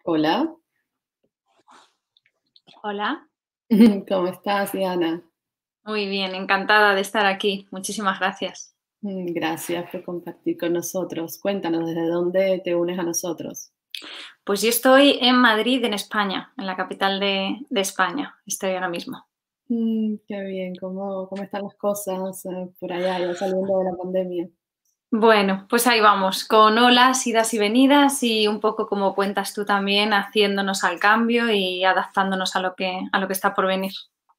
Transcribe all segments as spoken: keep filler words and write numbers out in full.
Hola, Hola, ¿cómo estás, Diana? muy bien, encantada de estar aquí. Muchísimas gracias. Mm, Gracias por compartir con nosotros. Cuéntanos, ¿desde dónde te unes a nosotros? Pues yo estoy en Madrid, en España, en la capital de, de España. Estoy ahora mismo. Mm, qué bien, ¿cómo, cómo están las cosas eh, por allá, ya saliendo de la pandemia? Bueno, pues ahí vamos, con olas, idas y venidas y un poco como cuentas tú también, haciéndonos al cambio y adaptándonos a lo que, a lo que está por venir.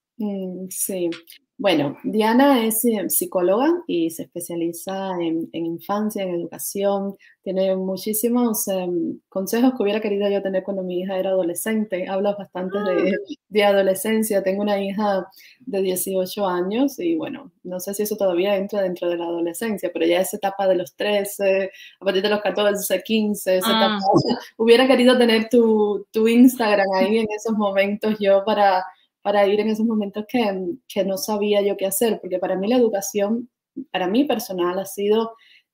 Mm, sí. Bueno, Diana es eh, psicóloga y se especializa en, en infancia, en educación. Tiene muchísimos em, consejos que hubiera querido yo tener cuando mi hija era adolescente. Habla bastante de, de adolescencia. Tengo una hija de dieciocho años y bueno, no sé si eso todavía entra dentro de la adolescencia, pero ya esa etapa de los trece, a partir de los catorce, quince, esa etapa. Mm, Hubiera querido tener tu, tu Instagram ahí en esos momentos yo para para ir en esos momentos que, que no sabía yo qué hacer, porque para mí la educación, para mí personal, ha sido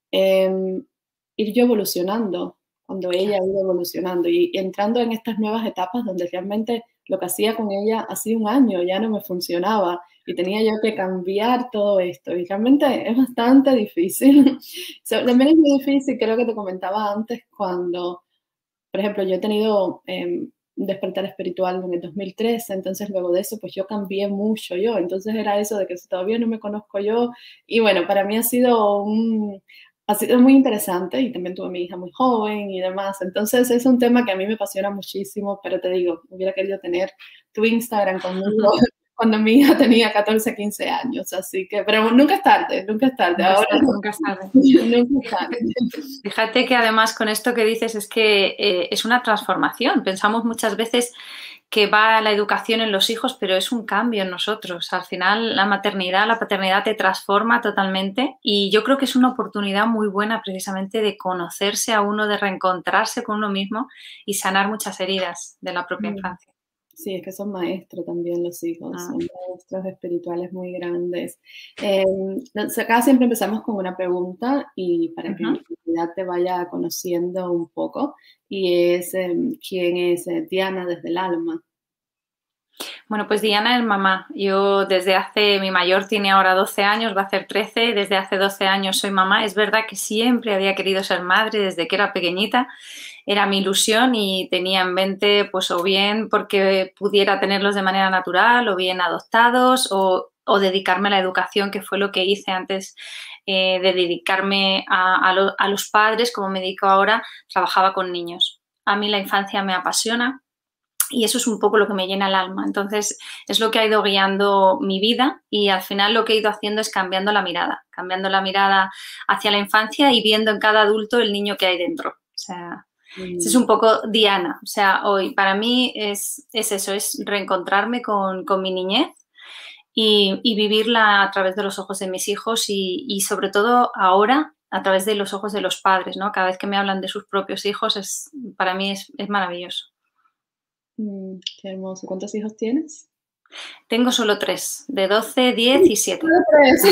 eh, ir yo evolucionando, cuando ella ha claro. ido evolucionando y, y entrando en estas nuevas etapas donde realmente lo que hacía con ella hace un año ya no me funcionaba y tenía yo que cambiar todo esto y realmente es bastante difícil. So, también es muy difícil, creo que te comentaba antes, cuando por ejemplo, yo he tenido eh, un despertar espiritual en el dos mil trece, entonces luego de eso, pues yo cambié mucho yo, entonces era eso de que si todavía no me conozco yo, y bueno, para mí ha sido un, ha sido muy interesante y también tuve mi hija muy joven y demás, entonces es un tema que a mí me apasiona muchísimo, pero te digo, hubiera querido tener tu Instagram conmigo cuando mi hija tenía catorce, quince años, así que, pero nunca es tarde, nunca es tarde, Nunca es ahora tarde, nunca es tarde. nunca es tarde. Fíjate, fíjate que además con esto que dices es que eh, es una transformación. Pensamos muchas veces que va la educación en los hijos, pero es un cambio en nosotros. Al final, la maternidad, la paternidad te transforma totalmente y yo creo que es una oportunidad muy buena precisamente de conocerse a uno, de reencontrarse con uno mismo y sanar muchas heridas de la propia Mm. infancia. Sí, es que son maestros también los hijos, Mm. son maestros espirituales muy grandes. Eh, nos- acá siempre empezamos con una pregunta y para que en Ujú. realidad te vaya conociendo un poco, y es eh, ¿quién es eh, Diana desde el alma? Bueno, pues Diana es mamá. Yo desde hace, mi mayor tiene ahora doce años, va a hacer trece, desde hace doce años soy mamá. Es verdad que siempre había querido ser madre desde que era pequeñita, era mi ilusión y tenía en mente pues o bien porque pudiera tenerlos de manera natural o bien adoptados o, o dedicarme a la educación, que fue lo que hice antes eh, de dedicarme a, a, lo, a los padres, como me dedico ahora, trabajaba con niños. A mí la infancia me apasiona, y eso es un poco lo que me llena el alma. Entonces, es lo que ha ido guiando mi vida y al final lo que he ido haciendo es cambiando la mirada, cambiando la mirada hacia la infancia y viendo en cada adulto el niño que hay dentro. O sea, ese es Mm, un poco Diana. O sea, hoy para mí es, es eso, es reencontrarme con, con mi niñez y, y, vivirla a través de los ojos de mis hijos y, y sobre todo ahora a través de los ojos de los padres, ¿no? Cada vez que me hablan de sus propios hijos, es, para mí es, es maravilloso. mm, qué hermoso. ¿Cuántos hijos tienes? Tengo solo tres, de doce, diez y siete. Solo tres.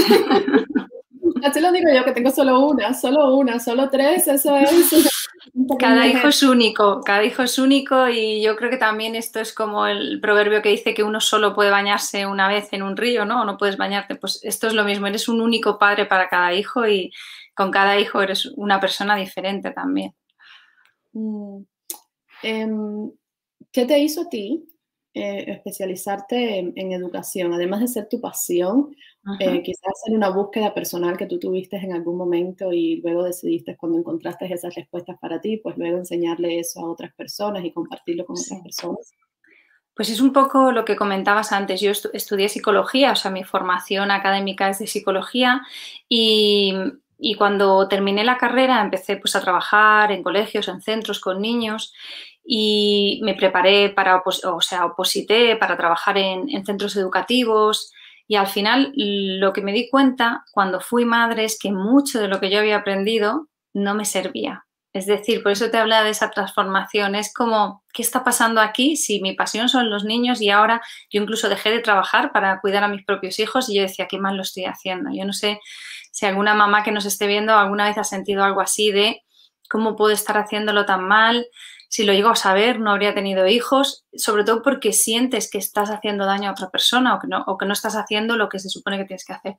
Así lo digo yo, que tengo solo una, solo una, solo tres, eso es un pequeño Cada hijo ejemplo. es único, cada hijo es único y yo creo que también esto es como el proverbio que dice que uno solo puede bañarse una vez en un río, ¿no? O no puedes bañarte. Pues esto es lo mismo, eres un único padre para cada hijo y con cada hijo eres una persona diferente también. Mm. Em, ¿Qué te hizo a ti eh, especializarte en, en educación? Además de ser tu pasión, Uh eh, -huh. quizás ser una búsqueda personal que tú tuviste en algún momento y luego decidiste cuando encontraste esas respuestas para ti, pues luego enseñarle eso a otras personas y compartirlo con otras Sí. personas. Pues es un poco lo que comentabas antes. Yo estu estudié psicología, o sea, mi formación académica es de psicología y, y cuando terminé la carrera empecé pues, a trabajar en colegios, en centros con niños y me preparé para, o sea, oposité para trabajar en, en centros educativos y al final lo que me di cuenta cuando fui madre es que mucho de lo que yo había aprendido no me servía. Es decir, por eso te habla de esa transformación. Es como, ¿qué está pasando aquí? Si mi pasión son los niños y ahora yo incluso dejé de trabajar para cuidar a mis propios hijos y yo decía, qué mal lo estoy haciendo. Yo no sé si alguna mamá que nos esté viendo alguna vez ha sentido algo así de ¿cómo puedo estar haciéndolo tan mal? Si lo llego a saber, no habría tenido hijos, sobre todo porque sientes que estás haciendo daño a otra persona o que no, o que no estás haciendo lo que se supone que tienes que hacer.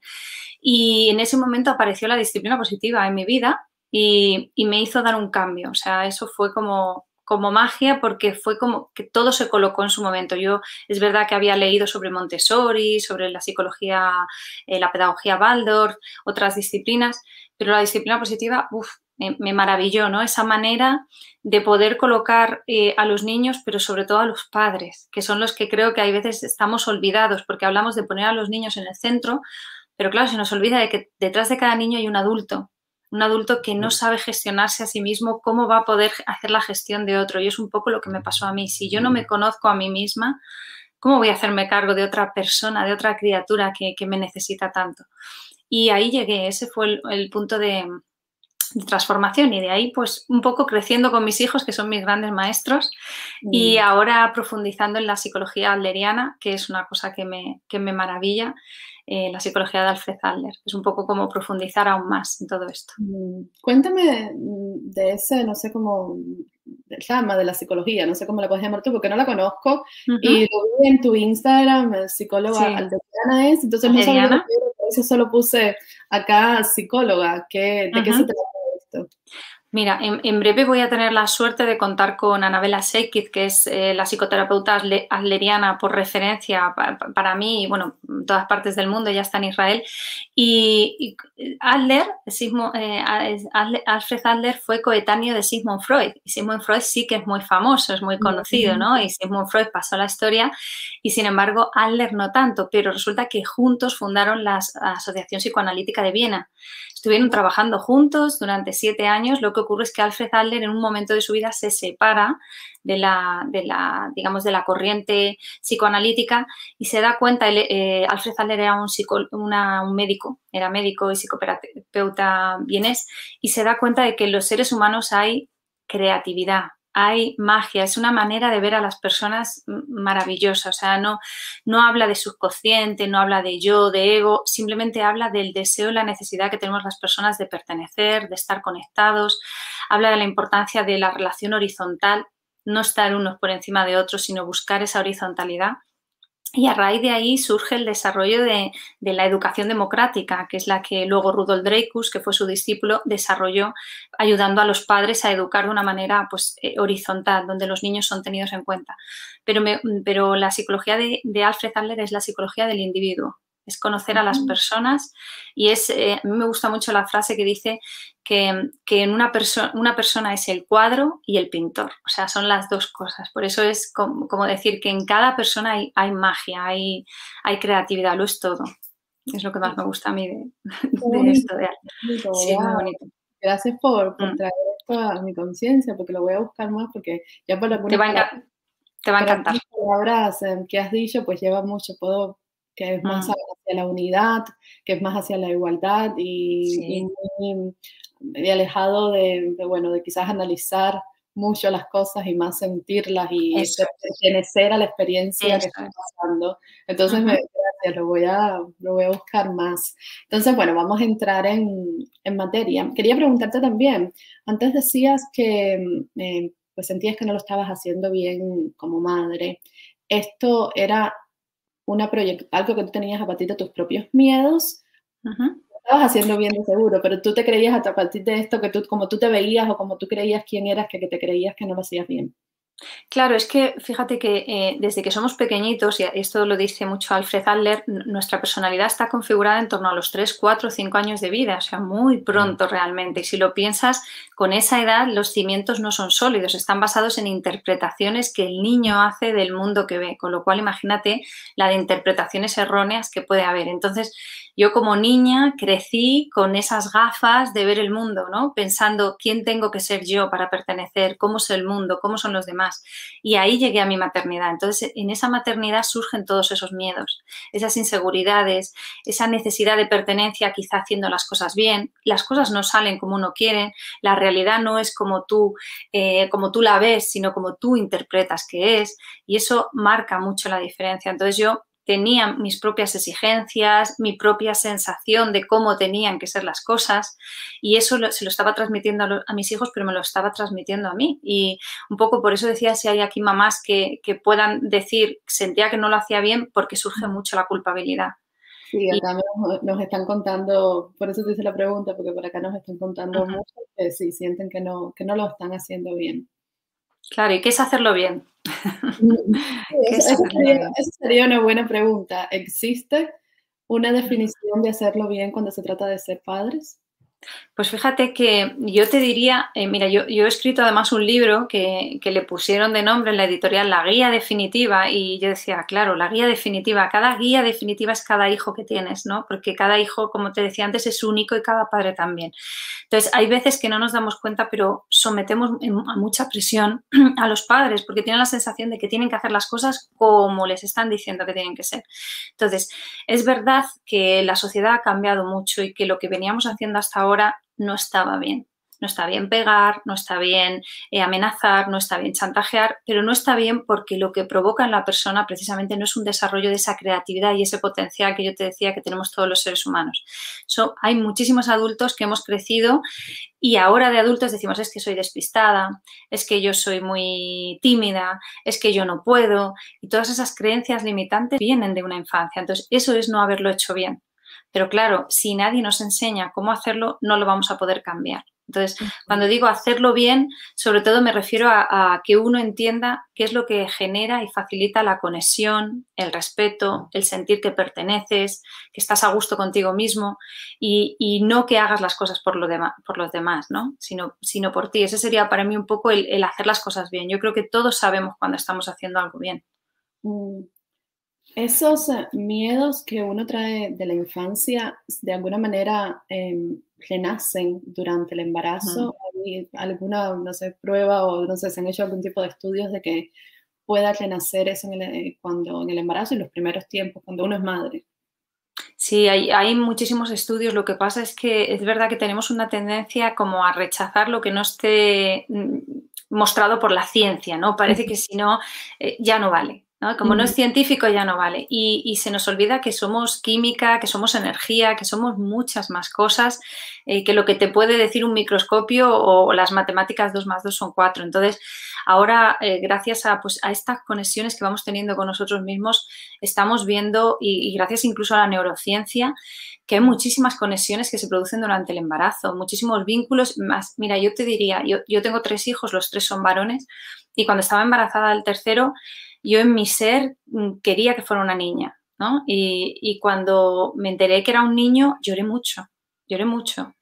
Y en ese momento apareció la disciplina positiva en mi vida y, y me hizo dar un cambio. O sea, eso fue como, como magia porque fue como que todo se colocó en su momento. Yo es verdad que había leído sobre Montessori, sobre la psicología, eh, la pedagogía Waldorf, otras disciplinas, pero la disciplina positiva, uff, me, me maravilló, ¿no? Esa manera de poder colocar eh, a los niños, pero sobre todo a los padres, que son los que creo que hay veces estamos olvidados porque hablamos de poner a los niños en el centro, pero claro, se nos olvida de que detrás de cada niño hay un adulto, un adulto que no sabe gestionarse a sí mismo, cómo va a poder hacer la gestión de otro. Y es un poco lo que me pasó a mí. Si yo no me conozco a mí misma, ¿cómo voy a hacerme cargo de otra persona, de otra criatura que, que me necesita tanto? Y ahí llegué, ese fue el, el punto de, de transformación y de ahí pues un poco creciendo con mis hijos que son mis grandes maestros mm. y ahora profundizando en la psicología adleriana, que es una cosa que me, que me maravilla, eh, la psicología de Alfred Adler. Es un poco como profundizar aún más en todo esto. Cuéntame de ese, no sé cómo, llama de la psicología, no sé cómo la puedes llamar tú porque no la conozco uh-huh. y lo vi en tu Instagram, psicóloga sí. Adleriana es, entonces ¿Adleriana? No sabía por eso solo puse acá psicóloga, ¿qué, ¿de uh-huh. qué se trata esto? Mira, en, en breve voy a tener la suerte de contar con Anabela Seykiz, que es eh, la psicoterapeuta adleriana por referencia para, para mí y, bueno, en todas partes del mundo, ella está en Israel. Y, y Adler, Sigmund, eh, Alfred Adler fue coetáneo de Sigmund Freud. Y Sigmund Freud sí que es muy famoso, es muy conocido, ¿no? Y Sigmund Freud pasó la historia y, sin embargo, Adler no tanto. Pero resulta que juntos fundaron la Asociación Psicoanalítica de Viena. Estuvieron trabajando juntos durante siete años. Lo que ocurre es que Alfred Adler en un momento de su vida se separa de la, de la digamos, de la corriente psicoanalítica y se da cuenta, él, eh, Alfred Adler era un, psico, una, un médico, era médico y psicoterapeuta vienés y se da cuenta de que en los seres humanos hay creatividad, hay magia, es una manera de ver a las personas maravillosa, o sea, no, no habla de subconsciente, no habla de yo, de ego, simplemente habla del deseo y la necesidad que tenemos las personas de pertenecer, de estar conectados, habla de la importancia de la relación horizontal, no estar unos por encima de otros, sino buscar esa horizontalidad. Y a raíz de ahí surge el desarrollo de, de la educación democrática, que es la que luego Rudolf Dreyfus, que fue su discípulo, desarrolló ayudando a los padres a educar de una manera pues, eh, horizontal, donde los niños son tenidos en cuenta. Pero, me, pero la psicología de, de Alfred Adler es la psicología del individuo, es conocer a las personas y es, eh, a mí me gusta mucho la frase que dice que, que en una, perso una persona es el cuadro y el pintor, o sea, son las dos cosas. Por eso es como, como decir que en cada persona hay, hay magia, hay, hay creatividad, lo es todo. Es lo que más me gusta a mí de, de esto. De bonito, sí, wow. Muy bonito. Gracias por, por mm. traer esto a mi conciencia, porque lo voy a buscar más, porque ya por algunas Te va a encantar. Te va a encantar. palabras que has dicho, pues lleva mucho, puedo... que es más mm. hacia la unidad, que es más hacia la igualdad y, sí. y muy, muy alejado de, de, bueno, de quizás analizar mucho las cosas y más sentirlas y Eso. pertenecer a la experiencia Eso. que está pasando. Entonces, uh-huh. me, gracias, lo voy, a, lo voy a buscar más. Entonces, bueno, vamos a entrar en, en materia. Quería preguntarte también, antes decías que eh, pues sentías que no lo estabas haciendo bien como madre. ¿Esto era una algo que tú tenías a partir de tus propios miedos? Uh-huh. Lo estabas haciendo bien de seguro, pero tú te creías a partir de esto, que tú, como tú te veías o como tú creías quién eras, que, que te creías que no lo hacías bien. Claro, es que fíjate que eh, desde que somos pequeñitos, y esto lo dice mucho Alfred Adler, nuestra personalidad está configurada en torno a los tres, cuatro, cinco años de vida, o sea, muy pronto realmente. Y si lo piensas, con esa edad los cimientos no son sólidos, están basados en interpretaciones que el niño hace del mundo que ve, con lo cual imagínate la de interpretaciones erróneas que puede haber. Entonces, yo como niña crecí con esas gafas de ver el mundo, ¿no? Pensando quién tengo que ser yo para pertenecer, cómo es el mundo, cómo son los demás. Y ahí llegué a mi maternidad. Entonces, en esa maternidad surgen todos esos miedos, esas inseguridades, esa necesidad de pertenencia, quizá haciendo las cosas bien. Las cosas no salen como uno quiere, la realidad no es como tú, eh, como tú la ves, sino como tú interpretas que es. Y eso marca mucho la diferencia. Entonces, yo tenía mis propias exigencias, mi propia sensación de cómo tenían que ser las cosas, y eso lo, se lo estaba transmitiendo a, lo, a mis hijos, pero me lo estaba transmitiendo a mí. Y un poco por eso decía, si hay aquí mamás que, que puedan decir, sentía que no lo hacía bien, porque surge mucho la culpabilidad. Sí, acá nos, nos están contando, por eso te hice la pregunta, porque por acá nos están contando uh-huh. mucho que sí, sienten que no, que no lo están haciendo bien. Claro, ¿y qué es hacerlo bien? Sí, eso, eso, sería, eso sería una buena pregunta. ¿Existe una definición de hacerlo bien cuando se trata de ser padres? Pues fíjate que yo te diría, eh, mira, yo, yo he escrito además un libro que, que le pusieron de nombre en la editorial La Guía Definitiva, y yo decía, claro, la guía definitiva, cada guía definitiva es cada hijo que tienes, ¿no? Porque cada hijo, como te decía antes, es único y cada padre también. Entonces, hay veces que no nos damos cuenta, pero sometemos a mucha presión a los padres porque tienen la sensación de que tienen que hacer las cosas como les están diciendo que tienen que ser. Entonces, es verdad que la sociedad ha cambiado mucho y que lo que veníamos haciendo hasta ahora no estaba bien. No está bien pegar, no está bien eh, amenazar, no está bien chantajear, pero no está bien porque lo que provoca en la persona precisamente no es un desarrollo de esa creatividad y ese potencial que yo te decía que tenemos todos los seres humanos. So, hay muchísimos adultos que hemos crecido y ahora de adultos decimos, es que soy despistada, es que yo soy muy tímida, es que yo no puedo, y todas esas creencias limitantes vienen de una infancia. Entonces, eso es no haberlo hecho bien. Pero claro, si nadie nos enseña cómo hacerlo, no lo vamos a poder cambiar. Entonces, cuando digo hacerlo bien, sobre todo me refiero a, a que uno entienda qué es lo que genera y facilita la conexión, el respeto, el sentir que perteneces, que estás a gusto contigo mismo y, y no que hagas las cosas por, lo dema, por los demás, ¿no? Sino, sino por ti. Ese sería para mí un poco el, el hacer las cosas bien. Yo creo que todos sabemos cuando estamos haciendo algo bien. Mm. Esos miedos que uno trae de la infancia, de alguna manera eh, renacen durante el embarazo. Uh-huh. ¿Hay alguna, no sé, prueba o no sé, se han hecho algún tipo de estudios de que pueda renacer eso en el, cuando, en el embarazo y los primeros tiempos, cuando uno es madre? Sí, hay, hay muchísimos estudios. Lo que pasa es que es verdad que tenemos una tendencia como a rechazar lo que no esté mostrado por la ciencia, ¿no? Parece que si no, eh, ya no vale. ¿No? Como no es científico ya no vale y, y se nos olvida que somos química, que somos energía, que somos muchas más cosas eh, que lo que te puede decir un microscopio o las matemáticas dos más dos son cuatro. Entonces ahora eh, gracias a, pues, a estas conexiones que vamos teniendo con nosotros mismos estamos viendo y, y gracias incluso a la neurociencia que hay muchísimas conexiones que se producen durante el embarazo, muchísimos vínculos más. Mira, yo te diría, yo, yo tengo tres hijos, los tres son varones y cuando estaba embarazada del tercero yo en mi ser quería que fuera una niña, ¿no? Y, y cuando me enteré que era un niño, lloré mucho, lloré mucho.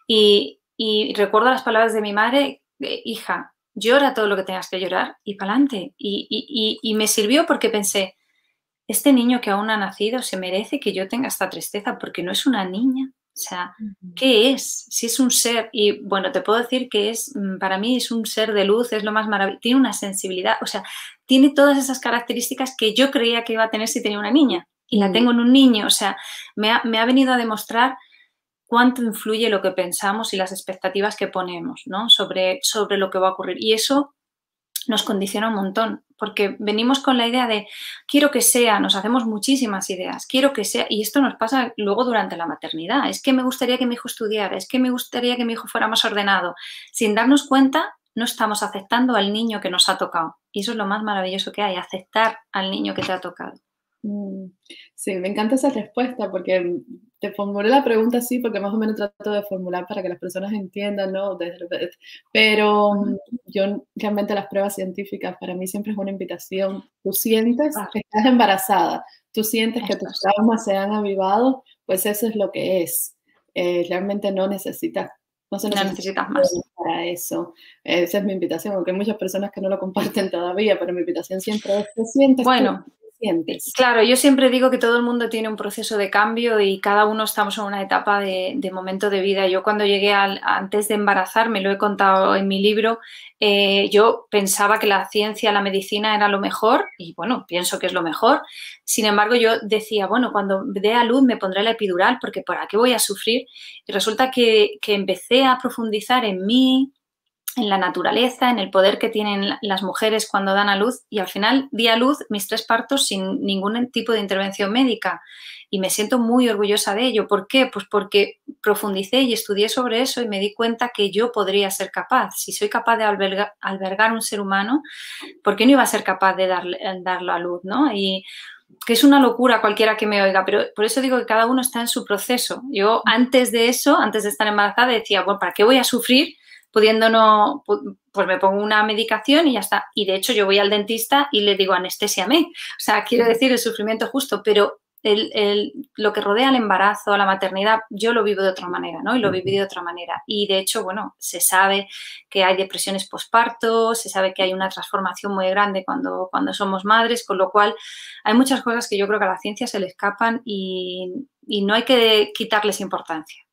Y, y recuerdo las palabras de mi madre, hija, llora todo lo que tengas que llorar y para adelante. Y, y, y me sirvió porque pensé, este niño que aún ha nacido se merece que yo tenga esta tristeza porque no es una niña. O sea, ¿qué es? Si es un ser, y bueno, te puedo decir que es, para mí es un ser de luz, es lo más maravilloso, tiene una sensibilidad, o sea, tiene todas esas características que yo creía que iba a tener si tenía una niña, y la tengo en un niño, o sea, me ha, me ha venido a demostrar cuánto influye lo que pensamos y las expectativas que ponemos, ¿no? Sobre, sobre lo que va a ocurrir, y eso nos condiciona un montón, porque venimos con la idea de quiero que sea, nos hacemos muchísimas ideas, quiero que sea, y esto nos pasa luego durante la maternidad, es que me gustaría que mi hijo estudiara, es que me gustaría que mi hijo fuera más ordenado. Sin darnos cuenta, no estamos aceptando al niño que nos ha tocado, y eso es lo más maravilloso que hay, aceptar al niño que te ha tocado. Sí, me encanta esa respuesta porque te formulé la pregunta así porque más o menos trato de formular para que las personas entiendan, ¿no? Pero uh-huh. yo realmente las pruebas científicas para mí siempre es una invitación. Tú sientes que estás embarazada, tú sientes que tus traumas se han avivado, pues eso es lo que es. Eh, realmente no necesitas, no se necesita no necesitas más para eso. Esa es mi invitación, aunque hay muchas personas que no lo comparten todavía, pero mi invitación siempre es que sientes bueno, tú. Sientes. Claro, yo siempre digo que todo el mundo tiene un proceso de cambio y cada uno estamos en una etapa de, de momento de vida. Yo cuando llegué al, antes de embarazarme, lo he contado en mi libro, eh, yo pensaba que la ciencia, la medicina era lo mejor y bueno, pienso que es lo mejor. Sin embargo, yo decía, bueno, cuando dé a luz me pondré la epidural porque ¿para qué voy a sufrir? Y resulta que, que empecé a profundizar en mí, en la naturaleza, en el poder que tienen las mujeres cuando dan a luz, y al final di a luz mis tres partos sin ningún tipo de intervención médica y me siento muy orgullosa de ello. ¿Por qué? Pues porque profundicé y estudié sobre eso y me di cuenta que yo podría ser capaz. Si soy capaz de albergar, albergar un ser humano, ¿por qué no iba a ser capaz de darle, darlo a luz, ¿no? Y que es una locura cualquiera que me oiga, pero por eso digo que cada uno está en su proceso. Yo antes de eso, antes de estar embarazada, decía, bueno, ¿para qué voy a sufrir pudiendo no, pues me pongo una medicación y ya está? Y de hecho yo voy al dentista y le digo, anestésiame. O sea, quiero decir, el sufrimiento justo, pero el, el, lo que rodea al embarazo, a la maternidad, yo lo vivo de otra manera, ¿no? Y lo viví de otra manera. Y de hecho, bueno, se sabe que hay depresiones posparto, se sabe que hay una transformación muy grande cuando, cuando somos madres, con lo cual hay muchas cosas que yo creo que a la ciencia se le escapan y, y no hay que quitarles importancia.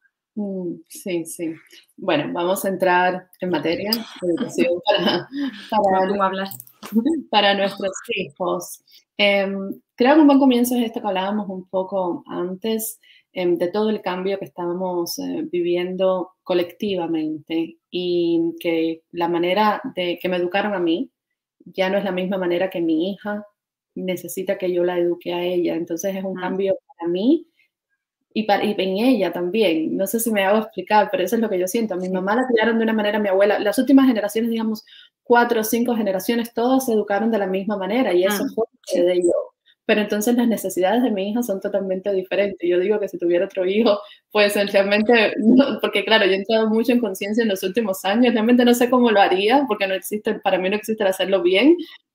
Sí, sí. Bueno, vamos a entrar en materia de educación para, para, para nuestros hijos. Eh, creo que un buen comienzo es esto que hablábamos un poco antes, eh, de todo el cambio que estábamos eh, viviendo colectivamente y que la manera de que me educaron a mí ya no es la misma manera que mi hija necesita que yo la eduque a ella. Entonces es un mm. cambio para mí y, para, y en ella también. No sé si me hago explicar, pero eso es lo que yo siento. A mi sí. mamá la criaron de una manera, mi abuela, las últimas generaciones, digamos, cuatro o cinco generaciones, todos se educaron de la misma manera y eso mm. fue sí. de yo. Pero entonces las necesidades de mi hija son totalmente diferentes. Yo digo que si tuviera otro hijo, pues realmente, no, porque claro, yo he entrado mucho en conciencia en los últimos años, realmente no sé cómo lo haría, porque no existe, para mí no existe el hacerlo bien,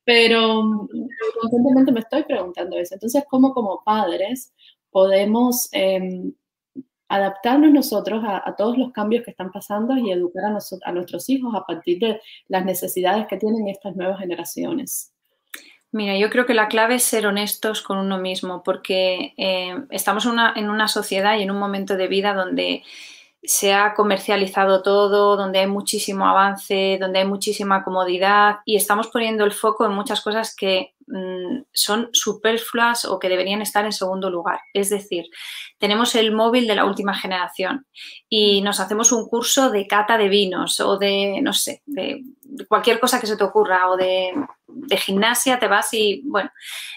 pero, pero constantemente me estoy preguntando eso. Entonces, ¿cómo como padres podemos eh, adaptarnos nosotros a, a todos los cambios que están pasando y educar a, nos, a nuestros hijos a partir de las necesidades que tienen estas nuevas generaciones? Mira, yo creo que la clave es ser honestos con uno mismo, porque eh, estamos una, en una sociedad y en un momento de vida donde se ha comercializado todo, donde hay muchísimo avance, donde hay muchísima comodidad y estamos poniendo el foco en muchas cosas que mmm, son superfluas o que deberían estar en segundo lugar. Es decir, tenemos el móvil de la última generación y nos hacemos un curso de cata de vinos o de, no sé, de, de cualquier cosa que se te ocurra o de, de gimnasia, te vas y, bueno...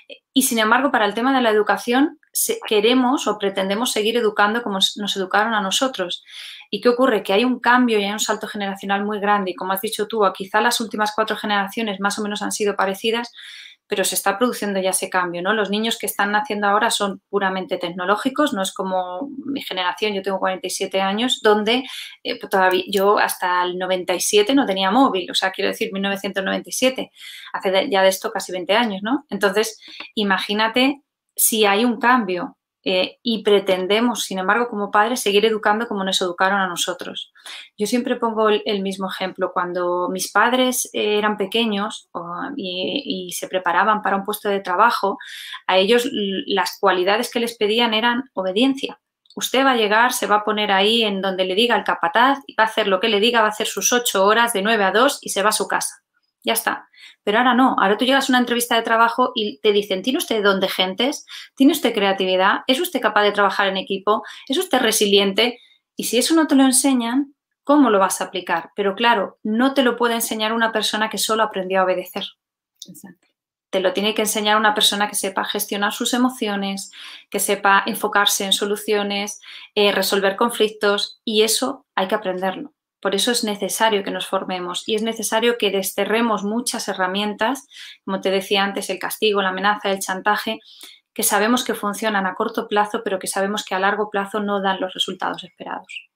Y sin embargo, para el tema de la educación, queremos o pretendemos seguir educando como nos educaron a nosotros. ¿Y qué ocurre? Que hay un cambio y hay un salto generacional muy grande. Y como has dicho tú, quizá las últimas cuatro generaciones más o menos han sido parecidas, pero se está produciendo ya ese cambio, ¿no? Los niños que están naciendo ahora son puramente tecnológicos, no es como mi generación, yo tengo cuarenta y siete años, donde eh, todavía yo hasta el noventa y siete no tenía móvil, o sea, quiero decir, mil novecientos noventa y siete, hace de, ya de esto casi veinte años, ¿no? Entonces, imagínate si hay un cambio eh, y pretendemos, sin embargo, como padres, seguir educando como nos educaron a nosotros. Yo siempre pongo el, el mismo ejemplo. Cuando mis padres eh, eran pequeños o, y, y se preparaban para un puesto de trabajo, a ellos las cualidades que les pedían eran obediencia. Usted va a llegar, se va a poner ahí en donde le diga el capataz y va a hacer lo que le diga, va a hacer sus ocho horas de nueve a dos y se va a su casa. Ya está. Pero ahora no. Ahora tú llegas a una entrevista de trabajo y te dicen, ¿tiene usted don de gentes? ¿Tiene usted creatividad? ¿Es usted capaz de trabajar en equipo? ¿Es usted resiliente? Y si eso no te lo enseñan, ¿cómo lo vas a aplicar? Pero claro, no te lo puede enseñar una persona que solo aprendió a obedecer. Exacto. Te lo tiene que enseñar una persona que sepa gestionar sus emociones, que sepa enfocarse en soluciones, eh, resolver conflictos, y eso hay que aprenderlo. Por eso es necesario que nos formemos y es necesario que desterremos muchas herramientas, como te decía antes, el castigo, la amenaza, el chantaje, que sabemos que funcionan a corto plazo, pero que sabemos que a largo plazo no dan los resultados esperados.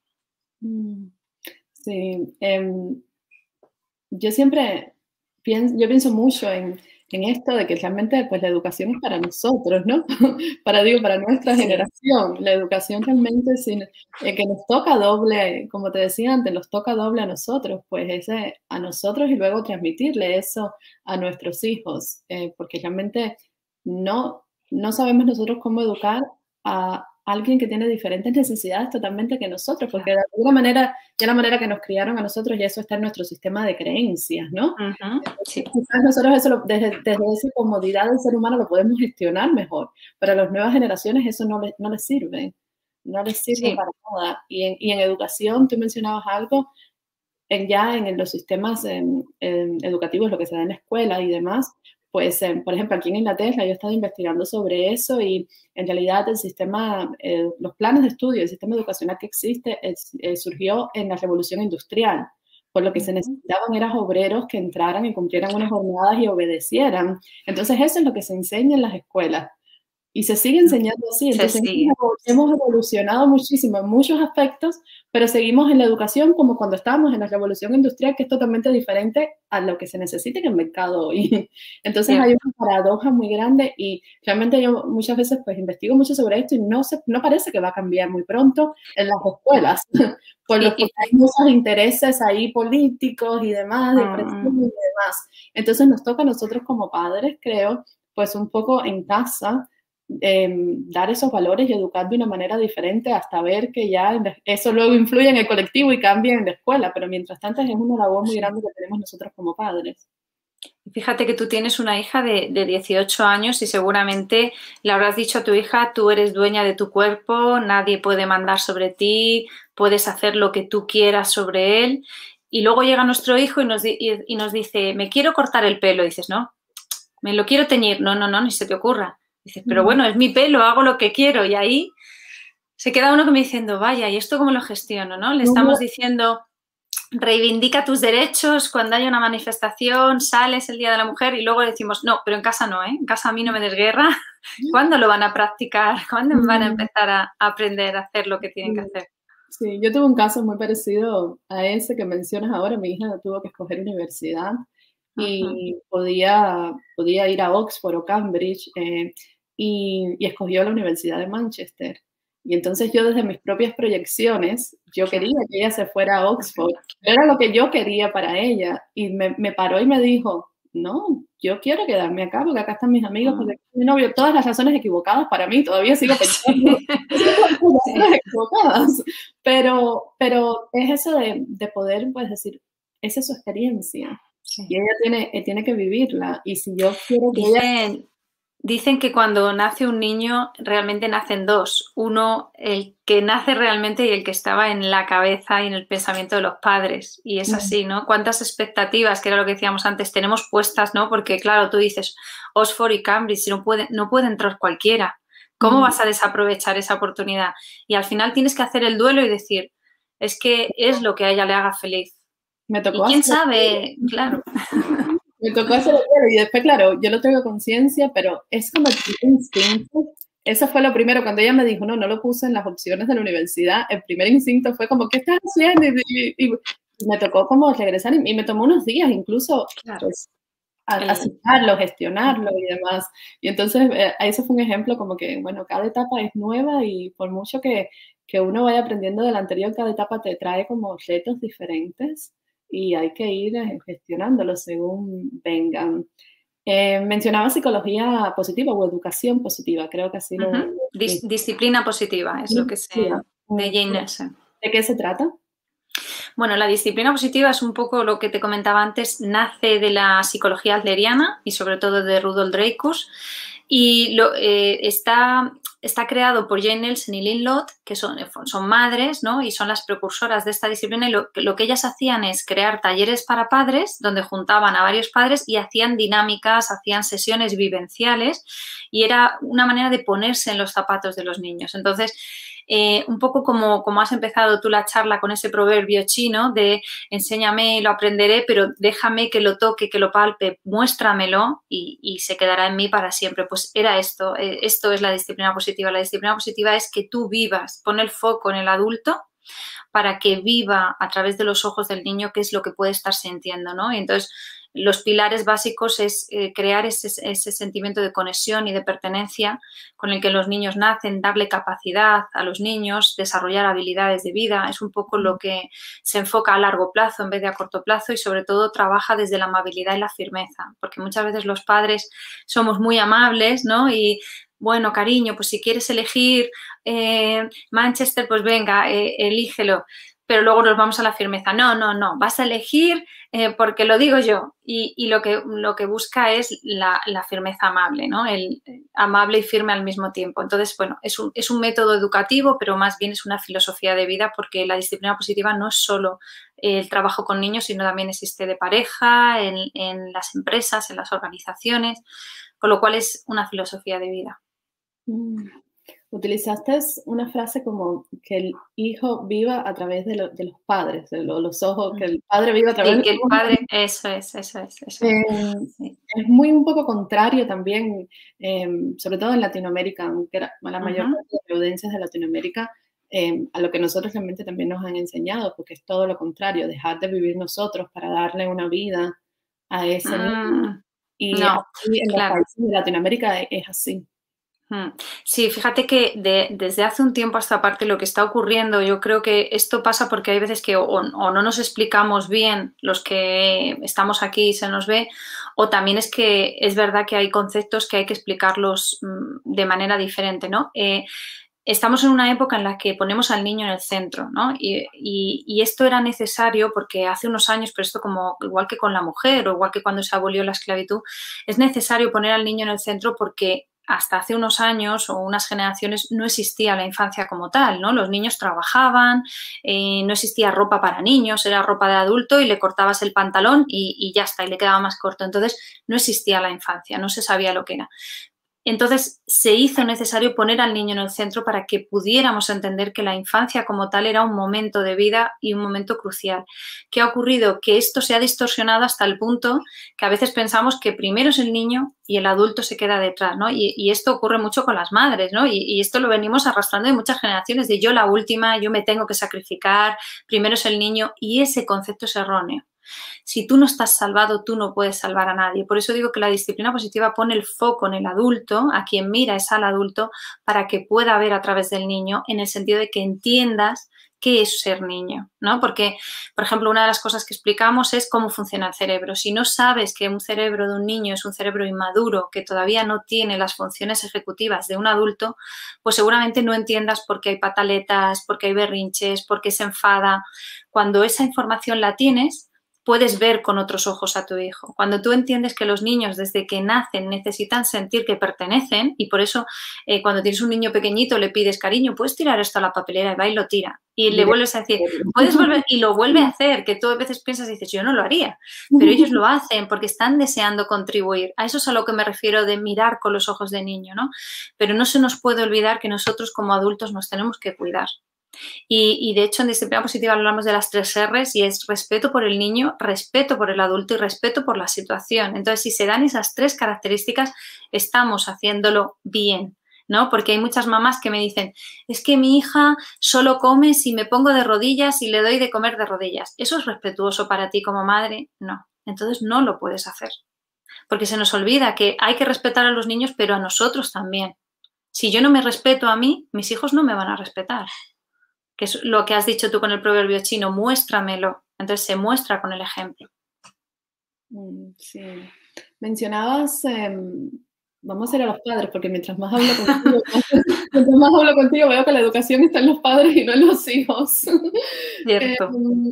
Sí, eh, yo siempre pienso, yo pienso mucho en, en esto de que realmente pues, la educación es para nosotros, ¿no? para, digo, para nuestra sí. generación. La educación realmente sin, eh, que nos toca doble, como te decía antes, nos toca doble a nosotros, pues ese a nosotros y luego transmitirle eso a nuestros hijos, eh, porque realmente no, no sabemos nosotros cómo educar a alguien que tiene diferentes necesidades totalmente que nosotros, porque de alguna manera, ya la manera que nos criaron a nosotros, y eso está en nuestro sistema de creencias, ¿no? Uh-huh. Sí. Quizás nosotros eso, lo, desde, desde esa comodidad del ser humano lo podemos gestionar mejor, pero a las nuevas generaciones eso no, le, no les sirve, no les sirve sí. para nada. Y en, y en educación, tú mencionabas algo, en ya en los sistemas eh, eh, educativos, lo que se da en la escuela y demás, pues, eh, por ejemplo, aquí en Inglaterra yo he estado investigando sobre eso y en realidad el sistema, eh, los planes de estudio, el sistema educacional que existe es, eh, surgió en la revolución industrial. Por lo que se necesitaban eran obreros que entraran y cumplieran unas jornadas y obedecieran. Entonces eso es lo que se enseña en las escuelas. Y se sigue enseñando así. Entonces hemos evolucionado muchísimo en muchos aspectos, pero seguimos en la educación como cuando estábamos en la revolución industrial, que es totalmente diferente a lo que se necesita en el mercado hoy. Entonces sí. Hay una paradoja muy grande y realmente yo muchas veces pues investigo mucho sobre esto y no, se, no parece que va a cambiar muy pronto en las escuelas, por lo que hay muchos intereses ahí políticos y demás, de presión y demás. Entonces nos toca a nosotros como padres, creo, pues un poco en casa, Eh, dar esos valores y educar de una manera diferente hasta ver que ya eso luego influye en el colectivo y cambia en la escuela, pero mientras tanto es una labor muy grande que tenemos nosotros como padres. Fíjate que tú tienes una hija de, de dieciocho años y seguramente le habrás dicho a tu hija, tú eres dueña de tu cuerpo, nadie puede mandar sobre ti, puedes hacer lo que tú quieras sobre él. Y luego llega nuestro hijo y nos, y, y nos dice, me quiero cortar el pelo. Y dices, no, me lo quiero teñir. No, no, no, ni se te ocurra. Dices, pero bueno, es mi pelo, hago lo que quiero. Y ahí se queda uno como diciendo, vaya, ¿y esto cómo lo gestiono? ¿No? Le estamos diciendo, reivindica tus derechos, cuando haya una manifestación, sales el Día de la Mujer y luego decimos, no, pero en casa no, ¿eh? En casa a mí no me des guerra. ¿Cuándo lo van a practicar? ¿Cuándo van a empezar a aprender a hacer lo que tienen que hacer? Sí, yo tuve un caso muy parecido a ese que mencionas ahora. Mi hija tuvo que escoger universidad. Y podía, podía ir a Oxford o Cambridge eh, y, y escogió la Universidad de Manchester. Y entonces yo desde mis propias proyecciones, yo quería que ella se fuera a Oxford. Era lo que yo quería para ella. Y me, me paró y me dijo, no, yo quiero quedarme acá porque acá están mis amigos, porque acá está mi novio. Todas las razones equivocadas para mí, todavía sigo pensando. Sí. equivocadas. Pero, pero es eso de, de poder, pues decir, esa es su experiencia. Sí. Y ella tiene, tiene que vivirla. Y si yo quiero que dicen, ella... dicen que cuando nace un niño, realmente nacen dos. Uno, el que nace realmente y el que estaba en la cabeza y en el pensamiento de los padres. Y es así, ¿no? Cuántas expectativas, que era lo que decíamos antes, tenemos puestas, ¿no? Porque, claro, tú dices, Oxford y Cambridge, no puede, no puede entrar cualquiera. ¿Cómo mm. vas a desaprovechar esa oportunidad? Y al final tienes que hacer el duelo y decir, es que es lo que a ella le haga feliz. Me tocó ¿Y quién sabe? Claro. Me tocó hacer el y después, claro, yo lo tengo conciencia, pero es como el instinto. Eso fue lo primero, cuando ella me dijo, no, no lo puse en las opciones de la universidad, el primer instinto fue como, ¿qué estás haciendo? Y, y, y me tocó como regresar, y, y me tomó unos días incluso, claro. pues, aceptarlo, gestionarlo y demás. Y entonces, eh, eso fue un ejemplo como que, bueno, cada etapa es nueva y por mucho que, que uno vaya aprendiendo de la anterior, cada etapa te trae como retos diferentes. Y hay que ir gestionándolo según vengan. Eh, mencionaba psicología positiva o educación positiva, creo que así lo... Uh-huh. Dis disciplina positiva es lo que se... de Jane Nelson. ¿De qué se trata? Bueno, la disciplina positiva es un poco lo que te comentaba antes, nace de la psicología adleriana y sobre todo de Rudolf Dreikurs y lo, eh, está... Está creado por Jane Nelson y Lynn Lott, que son, son madres, ¿no? Y son las precursoras de esta disciplina. Y lo, lo que ellas hacían es crear talleres para padres, donde juntaban a varios padres y hacían dinámicas, hacían sesiones vivenciales. Y era una manera de ponerse en los zapatos de los niños. Entonces, eh, un poco como, como has empezado tú la charla con ese proverbio chino de enséñame y lo aprenderé, pero déjame que lo toque, que lo palpe, muéstramelo y, y se quedará en mí para siempre. Pues era esto, eh, esto es la disciplina positiva. La disciplina positiva es que tú vivas, pon el foco en el adulto para que viva a través de los ojos del niño qué es lo que puede estar sintiendo, ¿no? Y entonces, los pilares básicos es eh, crear ese, ese sentimiento de conexión y de pertenencia con el que los niños nacen, darle capacidad a los niños, desarrollar habilidades de vida. Es un poco lo que se enfoca a largo plazo en vez de a corto plazo y sobre todo trabaja desde la amabilidad y la firmeza, porque muchas veces los padres somos muy amables, ¿no? Y bueno, cariño, pues si quieres elegir eh, Manchester, pues venga, eh, elígelo. pero luego nos vamos a la firmeza. No, no, no, vas a elegir eh, porque lo digo yo. Y, y lo, que, lo que busca es la, la firmeza amable, ¿no? El amable y firme al mismo tiempo. Entonces, bueno, es un, es un método educativo, pero más bien es una filosofía de vida, porque la disciplina positiva no es solo el trabajo con niños, sino también existe de pareja, en, en las empresas, en las organizaciones, con lo cual es una filosofía de vida. Mm. Utilizaste una frase como que el hijo viva a través de, lo, de los padres, de lo, los ojos, que el padre viva a través sí, de que los el padre, eso es, eso es. Eso eh, es. Sí. Es muy un poco contrario también, eh, sobre todo en Latinoamérica, aunque la mayor Uh-huh. parte de las audiencias de Latinoamérica, eh, a lo que nosotros realmente también nos han enseñado, porque es todo lo contrario, dejar de vivir nosotros para darle una vida a ese Mm, niño. Y no, aquí en los claro. países de Latinoamérica es, es así. Sí, fíjate que de, desde hace un tiempo a esta parte lo que está ocurriendo, yo creo que esto pasa porque hay veces que o, o no nos explicamos bien los que estamos aquí y se nos ve, o también es que es verdad que hay conceptos que hay que explicarlos mm, de manera diferente, ¿no? Eh, estamos en una época en la que ponemos al niño en el centro, ¿no? Y, y, y esto era necesario porque hace unos años, pero esto como igual que con la mujer o igual que cuando se abolió la esclavitud, es necesario poner al niño en el centro porque hasta hace unos años o unas generaciones no existía la infancia como tal, ¿no? Los niños trabajaban, eh, no existía ropa para niños, era ropa de adulto y le cortabas el pantalón y, y ya está, y le quedaba más corto. Entonces no existía la infancia, no se sabía lo que era. Entonces se hizo necesario poner al niño en el centro para que pudiéramos entender que la infancia como tal era un momento de vida y un momento crucial. ¿Qué ha ocurrido? Que esto se ha distorsionado hasta el punto que a veces pensamos que primero es el niño y el adulto se queda detrás, ¿no? Y, y esto ocurre mucho con las madres, ¿no? Y, y esto lo venimos arrastrando de muchas generaciones, de yo la última, yo me tengo que sacrificar, primero es el niño, y ese concepto es erróneo. Si tú no estás salvado, tú no puedes salvar a nadie. Por eso digo que la disciplina positiva pone el foco en el adulto, a quien mira es al adulto, para que pueda ver a través del niño, en el sentido de que entiendas qué es ser niño, ¿no? Porque, por ejemplo, una de las cosas que explicamos es cómo funciona el cerebro. Si no sabes que un cerebro de un niño es un cerebro inmaduro, que todavía no tiene las funciones ejecutivas de un adulto, pues seguramente no entiendas por qué hay pataletas, por qué hay berrinches, por qué se enfada. Cuando esa información la tienes, puedes ver con otros ojos a tu hijo. Cuando tú entiendes que los niños desde que nacen necesitan sentir que pertenecen, y por eso eh, cuando tienes un niño pequeñito le pides cariño, puedes tirar esto a la papelera, y va y lo tira. Y le vuelves a decir, puedes volver, y lo vuelve a hacer, que tú a veces piensas y dices, yo no lo haría, pero ellos lo hacen porque están deseando contribuir. A eso es a lo que me refiero de mirar con los ojos de niño, ¿no? Pero no se nos puede olvidar que nosotros como adultos nos tenemos que cuidar. Y, y de hecho en disciplina positiva hablamos de las tres R's y es respeto por el niño, respeto por el adulto y respeto por la situación. Entonces, si se dan esas tres características, estamos haciéndolo bien, ¿no? Porque hay muchas mamás que me dicen, es que mi hija solo come si me pongo de rodillas y le doy de comer de rodillas. ¿Eso es respetuoso para ti como madre? No. Entonces no lo puedes hacer. Porque se nos olvida que hay que respetar a los niños, pero a nosotros también. Si yo no me respeto a mí, mis hijos no me van a respetar. Que es lo que has dicho tú con el proverbio chino, muéstramelo. Entonces se muestra con el ejemplo. Sí. Mencionabas, eh, vamos a ir a los padres, porque mientras más hablo contigo, mientras más hablo contigo veo que la educación está en los padres y no en los hijos. Cierto.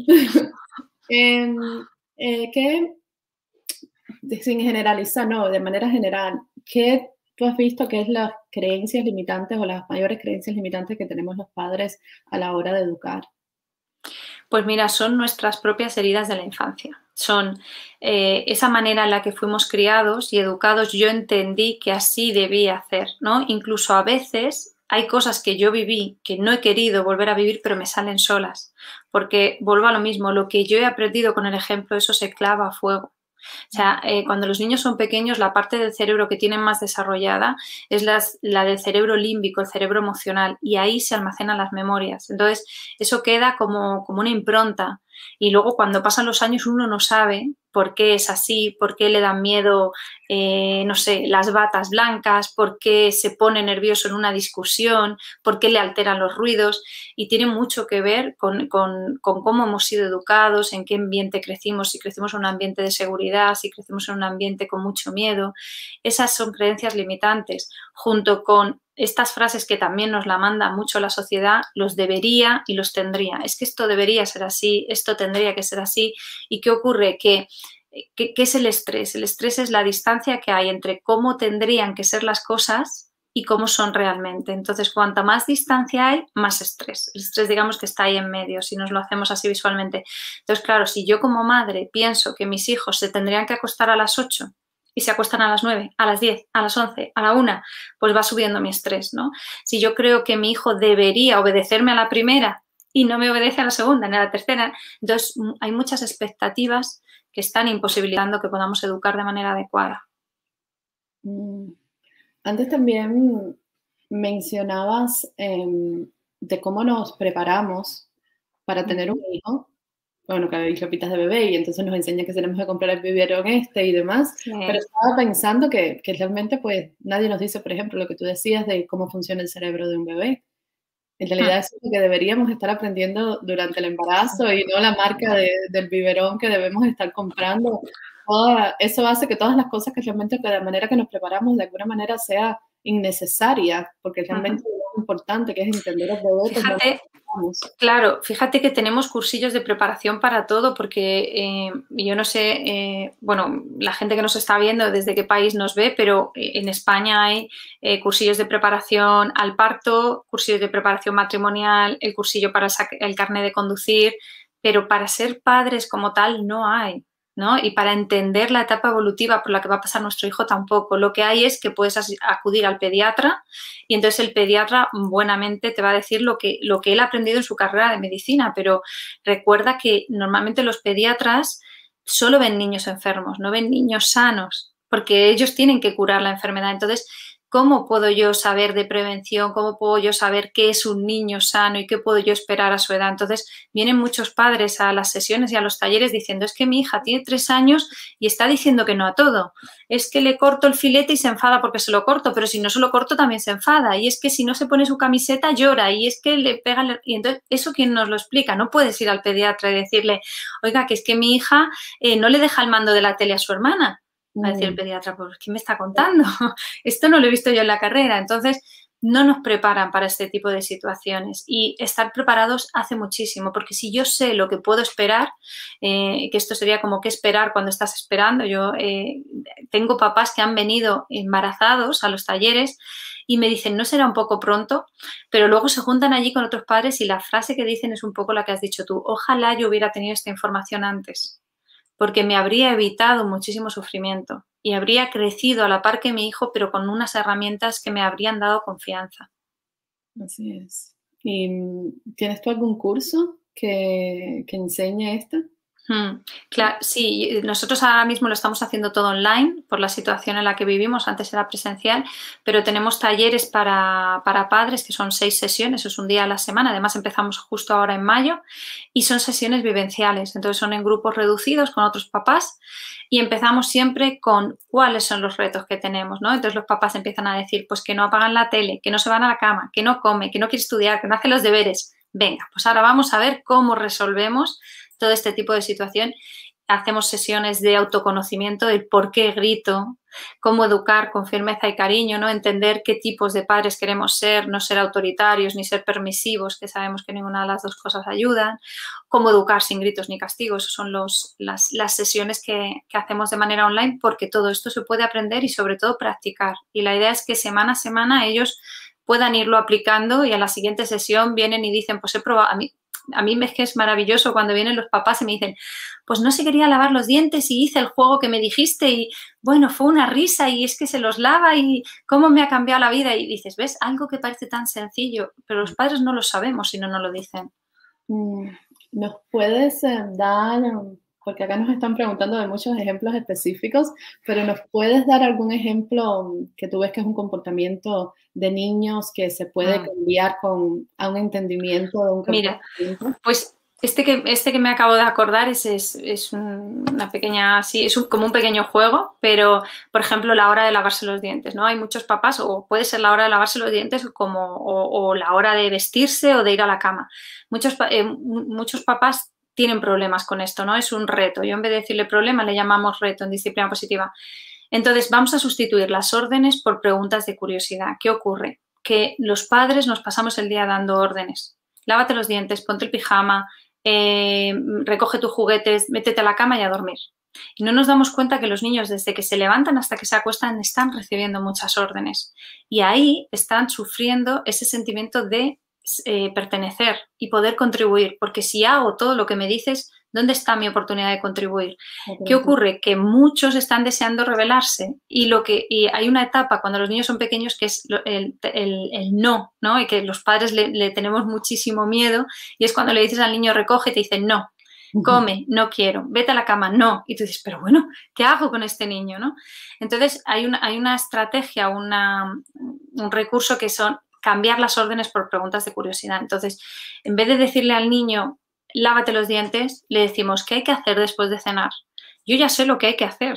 eh, eh, ¿qué, sin generalizar, no, de manera general, qué tú has visto que es las creencias limitantes o las mayores creencias limitantes que tenemos los padres a la hora de educar? Pues mira, son nuestras propias heridas de la infancia. Son eh, esa manera en la que fuimos criados y educados. Yo entendí que así debía hacer, ¿no? Incluso a veces hay cosas que yo viví que no he querido volver a vivir, pero me salen solas. Porque vuelvo a lo mismo, lo que yo he aprendido con el ejemplo, eso se clava a fuego. O sea, eh, cuando los niños son pequeños, la parte del cerebro que tienen más desarrollada es las, la del cerebro límbico, el cerebro emocional, y ahí se almacenan las memorias. Entonces, eso queda como, como una impronta. Y luego cuando pasan los años uno no sabe por qué es así, por qué le dan miedo, eh, no sé, las batas blancas, por qué se pone nervioso en una discusión, por qué le alteran los ruidos, y tiene mucho que ver con, con, con cómo hemos sido educados, en qué ambiente crecimos, si crecimos en un ambiente de seguridad, si crecimos en un ambiente con mucho miedo. Esas son creencias limitantes, junto con estas frases que también nos la manda mucho la sociedad, los debería y los tendría. Es que esto debería ser así, esto tendría que ser así. ¿Y qué ocurre? Que, ¿qué, qué es el estrés? El estrés es la distancia que hay entre cómo tendrían que ser las cosas y cómo son realmente. Entonces, cuanta más distancia hay, más estrés. El estrés, digamos, que está ahí en medio, si nos lo hacemos así visualmente. Entonces, claro, si yo como madre pienso que mis hijos se tendrían que acostar a las ocho y se acuestan a las nueve, a las diez, a las once, a la una, pues va subiendo mi estrés, ¿no? Si yo creo que mi hijo debería obedecerme a la primera y no me obedece a la segunda ni a la tercera, entonces hay muchas expectativas que están imposibilitando que podamos educar de manera adecuada. Mm. Antes también mencionabas eh, de cómo nos preparamos para tener un hijo. Bueno, que hay ropitas de bebé y entonces nos enseña que tenemos que comprar el biberón este y demás, sí. Pero estaba pensando que, que realmente pues nadie nos dice, por ejemplo, lo que tú decías de cómo funciona el cerebro de un bebé. En realidad ah. es lo que deberíamos estar aprendiendo durante el embarazo y no la marca de, del biberón que debemos estar comprando. Toda, eso hace que todas las cosas que realmente de la manera que nos preparamos de alguna manera sea innecesaria, porque realmente uh-huh. es importante, que es entender el bebé. Fíjate, claro, fíjate que tenemos cursillos de preparación para todo, porque eh, yo no sé, eh, bueno, la gente que nos está viendo desde qué país nos ve, pero en España hay eh, cursillos de preparación al parto, cursillos de preparación matrimonial, el cursillo para el, el carnet de conducir, pero para ser padres como tal no hay. ¿No? Y para entender la etapa evolutiva por la que va a pasar nuestro hijo tampoco. Lo que hay es que puedes acudir al pediatra y entonces el pediatra buenamente te va a decir lo que, lo que él ha aprendido en su carrera de medicina, pero recuerda que normalmente los pediatras solo ven niños enfermos, no ven niños sanos, porque ellos tienen que curar la enfermedad. Entonces, ¿cómo puedo yo saber de prevención? ¿Cómo puedo yo saber qué es un niño sano y qué puedo yo esperar a su edad? Entonces, vienen muchos padres a las sesiones y a los talleres diciendo, es que mi hija tiene tres años y está diciendo que no a todo. Es que le corto el filete y se enfada porque se lo corto, pero si no se lo corto también se enfada. Y es que si no se pone su camiseta llora y es que le pega... El... Y entonces, ¿eso quién nos lo explica? No puedes ir al pediatra y decirle, oiga, que es que mi hija eh, no le deja el mando de la tele a su hermana. Va a decir el pediatra, pues, ¿qué me está contando? Esto no lo he visto yo en la carrera. Entonces, no nos preparan para este tipo de situaciones y estar preparados hace muchísimo, porque si yo sé lo que puedo esperar, eh, que esto sería como qué esperar cuando estás esperando. Yo eh, tengo papás que han venido embarazados a los talleres y me dicen, no será un poco pronto, pero luego se juntan allí con otros padres y la frase que dicen es un poco la que has dicho tú, ojalá yo hubiera tenido esta información antes, porque me habría evitado muchísimo sufrimiento y habría crecido a la par que mi hijo, pero con unas herramientas que me habrían dado confianza. Así es. ¿Y tienes tú algún curso que, que enseñe esto? Hmm, claro, sí, nosotros ahora mismo lo estamos haciendo todo online por la situación en la que vivimos, antes era presencial, pero tenemos talleres para, para padres que son seis sesiones, es un día a la semana, además empezamos justo ahora en mayo y son sesiones vivenciales, entonces son en grupos reducidos con otros papás y empezamos siempre con cuáles son los retos que tenemos, ¿no? Entonces los papás empiezan a decir pues que no apagan la tele, que no se van a la cama, que no come, que no quiere estudiar, que no hace los deberes. Venga, pues ahora vamos a ver cómo resolvemos todo este tipo de situación. Hacemos sesiones de autoconocimiento, del por qué grito, cómo educar con firmeza y cariño, ¿no? Entender qué tipos de padres queremos ser, no ser autoritarios ni ser permisivos, que sabemos que ninguna de las dos cosas ayudan, cómo educar sin gritos ni castigos. Esas son los, las, las sesiones que, que hacemos de manera online, porque todo esto se puede aprender y sobre todo practicar. Y la idea es que semana a semana ellos puedan irlo aplicando y a la siguiente sesión vienen y dicen, pues he probado, a mí A mí es que es maravilloso cuando vienen los papás y me dicen, pues no se quería lavar los dientes y hice el juego que me dijiste y bueno, fue una risa y es que se los lava y cómo me ha cambiado la vida. Y dices, ¿ves? Algo que parece tan sencillo, pero los padres no lo sabemos si no nos lo dicen. ¿Nos puedes eh, dar, porque acá nos están preguntando de muchos ejemplos específicos, pero nos puedes dar algún ejemplo que tú ves que es un comportamiento de niños que se puede cambiar con, a un entendimiento de un comportamiento? Mira, pues este que, este que me acabo de acordar es, es, es una pequeña, sí, es un, como un pequeño juego, pero, por ejemplo, la hora de lavarse los dientes, ¿no? Hay muchos papás, o puede ser la hora de lavarse los dientes como, o, o la hora de vestirse o de ir a la cama. Muchos, eh, muchos papás tienen problemas con esto, ¿no? Es un reto. Yo en vez de decirle problema le llamamos reto en disciplina positiva. Entonces, vamos a sustituir las órdenes por preguntas de curiosidad. ¿Qué ocurre? que los padres nos pasamos el día dando órdenes. Lávate los dientes, ponte el pijama, eh, recoge tus juguetes, métete a la cama y a dormir. Y no nos damos cuenta que los niños desde que se levantan hasta que se acuestan están recibiendo muchas órdenes. Y ahí están sufriendo ese sentimiento de eh, pertenecer y poder contribuir. Porque si hago todo lo que me dices, ¿dónde está mi oportunidad de contribuir? ¿Qué ocurre? Que muchos están deseando rebelarse y, lo que, y hay una etapa cuando los niños son pequeños que es el, el, el no, ¿no? Y que los padres le, le tenemos muchísimo miedo y es cuando le dices al niño recoge y te dicen no. Come, no quiero, vete a la cama, no. Y tú dices, pero bueno, ¿qué hago con este niño? ¿No? Entonces hay una, hay una estrategia, una, un recurso que son cambiar las órdenes por preguntas de curiosidad. Entonces, en vez de decirle al niño, lávate los dientes, le decimos, ¿qué hay que hacer después de cenar? Yo ya sé lo que hay que hacer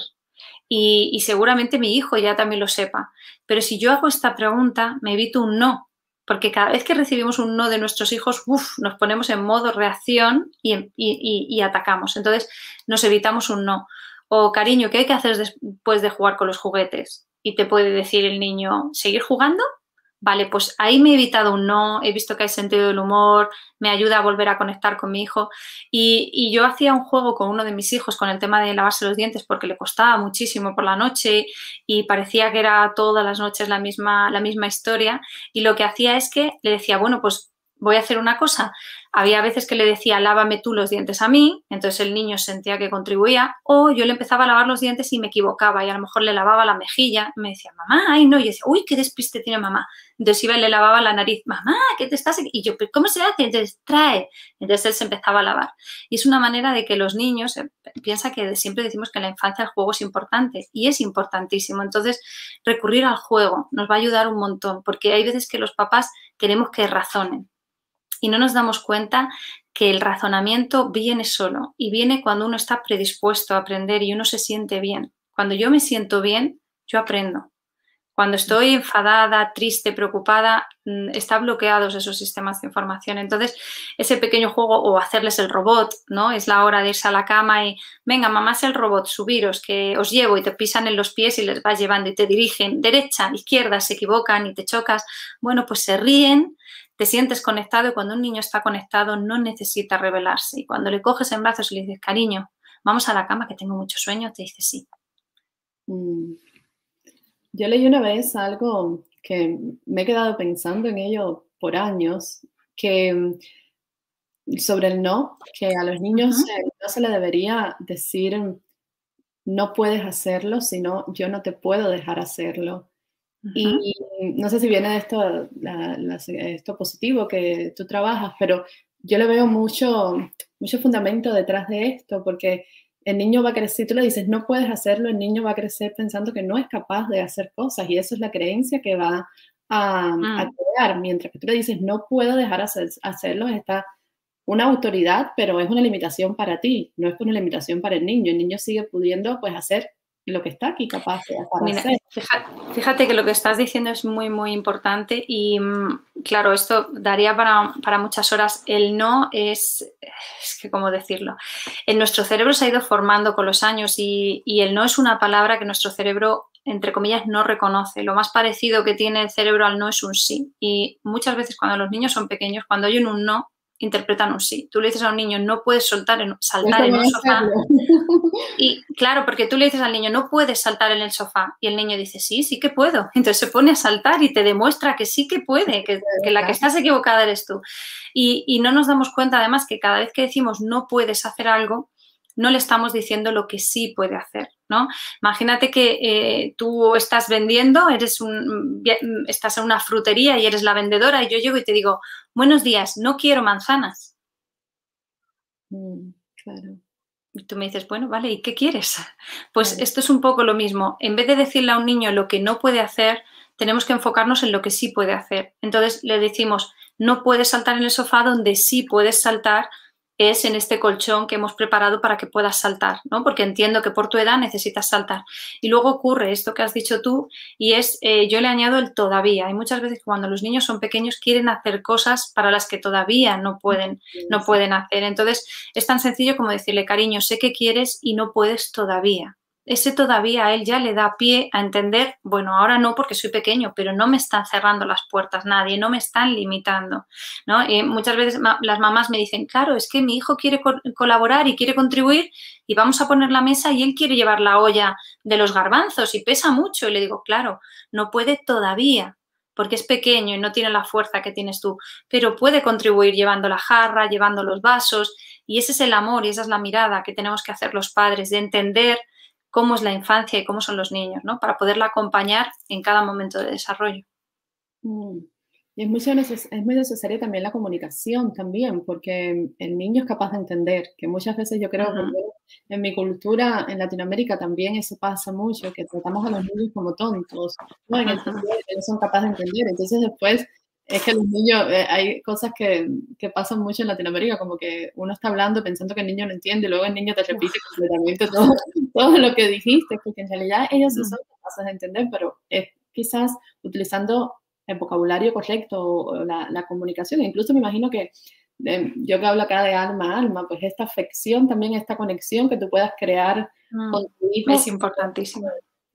y, y seguramente mi hijo ya también lo sepa. Pero si yo hago esta pregunta, me evito un no. Porque cada vez que recibimos un no de nuestros hijos, uf, nos ponemos en modo reacción y, y, y, y atacamos. Entonces, nos evitamos un no. O, cariño, ¿qué hay que hacer después de jugar con los juguetes? Y te puede decir el niño, ¿seguir jugando? Vale, pues ahí me he evitado un no, he visto que hay sentido del humor, me ayuda a volver a conectar con mi hijo. Y, y yo hacía un juego con uno de mis hijos con el tema de lavarse los dientes porque le costaba muchísimo por la noche y parecía que era todas las noches la misma, la misma historia. Y lo que hacía es que le decía, bueno, pues voy a hacer una cosa. Había veces que le decía, lávame tú los dientes a mí, entonces el niño sentía que contribuía, o yo le empezaba a lavar los dientes y me equivocaba y a lo mejor le lavaba la mejilla, me decía, mamá, ay no, y yo decía, uy, qué despiste tiene mamá. Entonces iba y le lavaba la nariz, mamá, ¿qué te estás...? Y yo, ¿cómo se hace? Entonces, trae. Entonces él se empezaba a lavar. Y es una manera de que los niños, eh, piensa que siempre decimos que en la infancia el juego es importante, y es importantísimo. Entonces, recurrir al juego nos va a ayudar un montón, porque hay veces que los papás queremos que razonen. Y no nos damos cuenta que el razonamiento viene solo y viene cuando uno está predispuesto a aprender y uno se siente bien. Cuando yo me siento bien, yo aprendo. Cuando estoy enfadada, triste, preocupada, están bloqueados esos sistemas de información. Entonces, ese pequeño juego o hacerles el robot, ¿no? Es la hora de irse a la cama y, venga, mamá es el robot, subiros, que os llevo y te pisan en los pies y les vas llevando y te dirigen derecha, izquierda, se equivocan y te chocas. Bueno, pues se ríen, te sientes conectado y cuando un niño está conectado no necesita rebelarse. Y cuando le coges en brazos y le dices, cariño, vamos a la cama que tengo mucho sueño, te dice sí. Mm. Yo leí una vez algo que me he quedado pensando en ello por años, que sobre el no, que a los niños Uh-huh. eh, no se le debería decir no puedes hacerlo, sino yo no te puedo dejar hacerlo. Uh-huh. Y no sé si viene de esto, la, la, esto positivo que tú trabajas, pero yo le veo mucho, mucho fundamento detrás de esto, porque el niño va a crecer, si tú le dices no puedes hacerlo, el niño va a crecer pensando que no es capaz de hacer cosas y eso es la creencia que va a, mm. a crear. Mientras que tú le dices no puedo dejar hacer, hacerlo, está una autoridad, pero es una limitación para ti, no es una limitación para el niño. El niño sigue pudiendo pues hacer lo que está aquí capaz de Mira, hacer. Fíjate, fíjate que lo que estás diciendo es muy, muy importante y, claro, esto daría para, para muchas horas. El no es, es que, ¿cómo decirlo? En nuestro cerebro se ha ido formando con los años y, y el no es una palabra que nuestro cerebro, entre comillas, no reconoce. Lo más parecido que tiene el cerebro al no es un sí. Y muchas veces cuando los niños son pequeños, cuando oyen un no, interpretan un sí. Tú le dices a un niño, no puedes soltar en, saltar en un sofá. Y claro, porque tú le dices al niño, no puedes saltar en el sofá. Y el niño dice, sí, sí que puedo. Entonces se pone a saltar y te demuestra que sí que puede, que, que la que estás equivocada eres tú. Y, y no nos damos cuenta, además, que cada vez que decimos no puedes hacer algo, no le estamos diciendo lo que sí puede hacer, ¿no? Imagínate que eh, tú estás vendiendo, eres un, estás en una frutería y eres la vendedora y yo llego y te digo, buenos días, no quiero manzanas. Mm, claro. Y tú me dices, bueno, vale, ¿y qué quieres? Pues claro. Esto es un poco lo mismo. En vez de decirle a un niño lo que no puede hacer, tenemos que enfocarnos en lo que sí puede hacer. Entonces le decimos, no puedes saltar en el sofá, donde sí puedes saltar es en este colchón que hemos preparado para que puedas saltar, ¿no? Porque entiendo que por tu edad necesitas saltar. Y luego ocurre esto que has dicho tú y es, eh, yo le añado el todavía. Hay muchas veces que cuando los niños son pequeños quieren hacer cosas para las que todavía no pueden, no pueden hacer. Entonces es tan sencillo como decirle, cariño, sé que quieres y no puedes todavía. ese todavía a él ya le da pie a entender, bueno, ahora no porque soy pequeño, pero no me están cerrando las puertas nadie, no me están limitando, ¿no? Y muchas veces ma las mamás me dicen, claro, es que mi hijo quiere co colaborar y quiere contribuir y vamos a poner la mesa y él quiere llevar la olla de los garbanzos y pesa mucho. Y le digo, claro, no puede todavía porque es pequeño y no tiene la fuerza que tienes tú, pero puede contribuir llevando la jarra, llevando los vasos, y ese es el amor y esa es la mirada que tenemos que hacer los padres, de entender cómo es la infancia y cómo son los niños, ¿no? Para poderla acompañar en cada momento de desarrollo. Mm. Y es muy, neces es muy necesaria también la comunicación también, porque el niño es capaz de entender, que muchas veces yo creo Uh-huh. que en mi cultura, en Latinoamérica también eso pasa mucho, que tratamos a los niños como tontos, ¿no? En el Uh-huh. sentido de que no son capaces de entender. Entonces después es que los niños, eh, hay cosas que, que pasan mucho en Latinoamérica, como que uno está hablando pensando que el niño no entiende y luego el niño te repite Uf. completamente todo, todo lo que dijiste, porque en realidad ellos sí son capaces de entender, pero es quizás utilizando el vocabulario correcto o la, la comunicación. Incluso me imagino que eh, yo que hablo acá de alma a alma, pues esta afección también, esta conexión que tú puedas crear mm, con tu hijo. Es importantísima.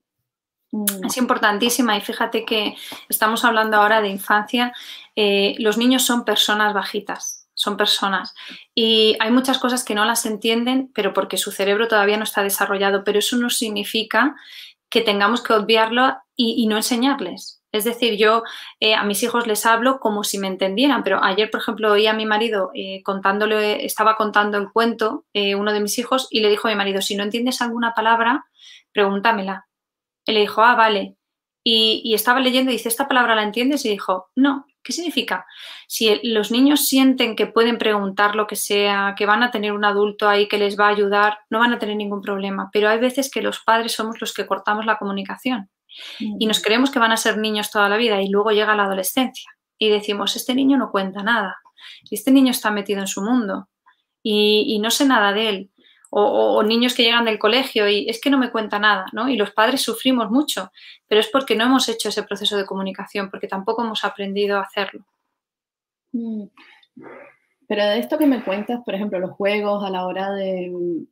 Mm. Es importantísima y fíjate que estamos hablando ahora de infancia. Eh, los niños son personas bajitas, son personas y hay muchas cosas que no las entienden, pero porque su cerebro todavía no está desarrollado, pero eso no significa que tengamos que obviarlo y, y no enseñarles. Es decir, yo eh, a mis hijos les hablo como si me entendieran, pero ayer, por ejemplo, oí a mi marido eh, contándole, estaba contando el cuento, eh, uno de mis hijos, y le dijo a mi marido, si no entiendes alguna palabra, pregúntamela. Él le dijo, ah, vale. Y, y estaba leyendo y dice, ¿esta palabra la entiendes? Y dijo, no. ¿Qué significa? Si el, los niños sienten que pueden preguntar lo que sea, que van a tener un adulto ahí que les va a ayudar, no van a tener ningún problema. Pero hay veces que los padres somos los que cortamos la comunicación y nos creemos que van a ser niños toda la vida y luego llega la adolescencia y decimos, este niño no cuenta nada y este niño está metido en su mundo y, y no sé nada de él. O, o, o niños que llegan del colegio y es que no me cuenta nada, ¿no? Y los padres sufrimos mucho, pero es porque no hemos hecho ese proceso de comunicación, porque tampoco hemos aprendido a hacerlo. Mm. Pero de esto que me cuentas, por ejemplo, los juegos a la hora de,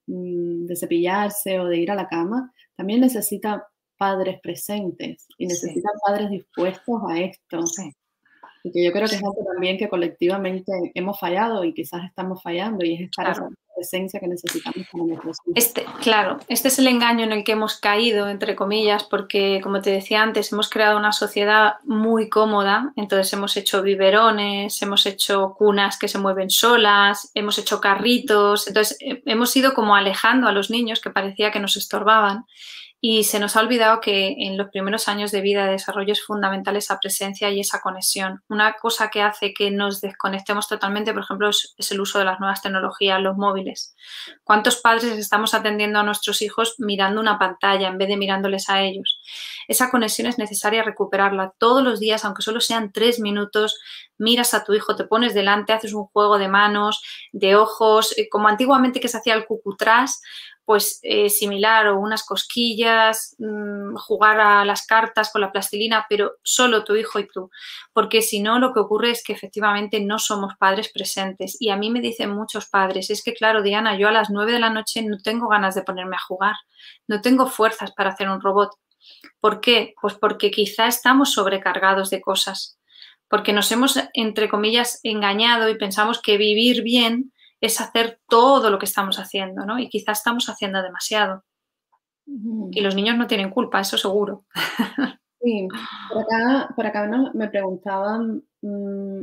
de cepillarse o de ir a la cama, también necesita padres presentes y necesitan sí. padres dispuestos a esto. Sí. Porque yo creo que es algo también que colectivamente hemos fallado y quizás estamos fallando y es estar claro. esa presencia que necesitamos para nuestros hijos. Este, claro, este es el engaño en el que hemos caído, entre comillas, porque, como te decía antes, hemos creado una sociedad muy cómoda, entonces hemos hecho biberones, hemos hecho cunas que se mueven solas, hemos hecho carritos, entonces hemos ido como alejando a los niños que parecía que nos estorbaban. Y se nos ha olvidado que en los primeros años de vida de desarrollo es fundamental esa presencia y esa conexión. Una cosa que hace que nos desconectemos totalmente, por ejemplo, es, es el uso de las nuevas tecnologías, los móviles. ¿Cuántos padres estamos atendiendo a nuestros hijos mirando una pantalla en vez de mirándoles a ellos? Esa conexión es necesaria recuperarla todos los días, aunque solo sean tres minutos. Miras a tu hijo, te pones delante, haces un juego de manos, de ojos, como antiguamente que se hacía el cucutrás, pues eh, similar, o unas cosquillas, mmm, jugar a las cartas con la plastilina, pero solo tu hijo y tú, porque si no lo que ocurre es que efectivamente no somos padres presentes. Y a mí me dicen muchos padres, es que claro, Diana, yo a las nueve de la noche no tengo ganas de ponerme a jugar, no tengo fuerzas para hacer un robot. ¿Por qué? Pues porque quizá estamos sobrecargados de cosas, porque nos hemos, entre comillas, engañado y pensamos que vivir bien es hacer todo lo que estamos haciendo, ¿no? Y quizás estamos haciendo demasiado. Uh-huh. Y los niños no tienen culpa, eso seguro. Sí, por acá, por acá no, me preguntaban mmm,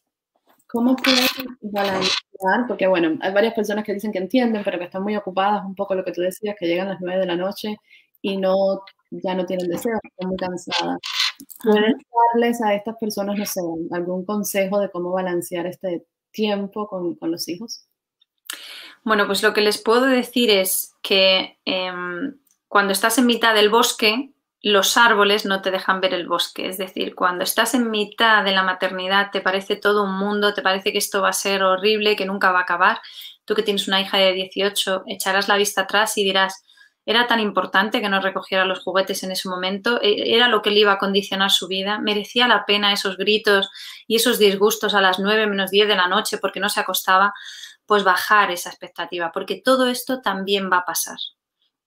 cómo puedes balancear, porque bueno, hay varias personas que dicen que entienden, pero que están muy ocupadas, un poco lo que tú decías, que llegan a las nueve de la noche y no, ya no tienen deseo, están muy cansadas. ¿Puedes darles a estas personas, no sé, algún consejo de cómo balancear este tiempo con, con los hijos? Bueno, pues lo que les puedo decir es que eh, cuando estás en mitad del bosque, los árboles no te dejan ver el bosque. Es decir, cuando estás en mitad de la maternidad, te parece todo un mundo, te parece que esto va a ser horrible, que nunca va a acabar. Tú que tienes una hija de dieciocho, echarás la vista atrás y dirás, era tan importante que no recogiera los juguetes en ese momento, era lo que le iba a condicionar su vida, merecía la pena esos gritos y esos disgustos a las nueve menos diez de la noche porque no se acostaba. Pues bajar esa expectativa, porque todo esto también va a pasar.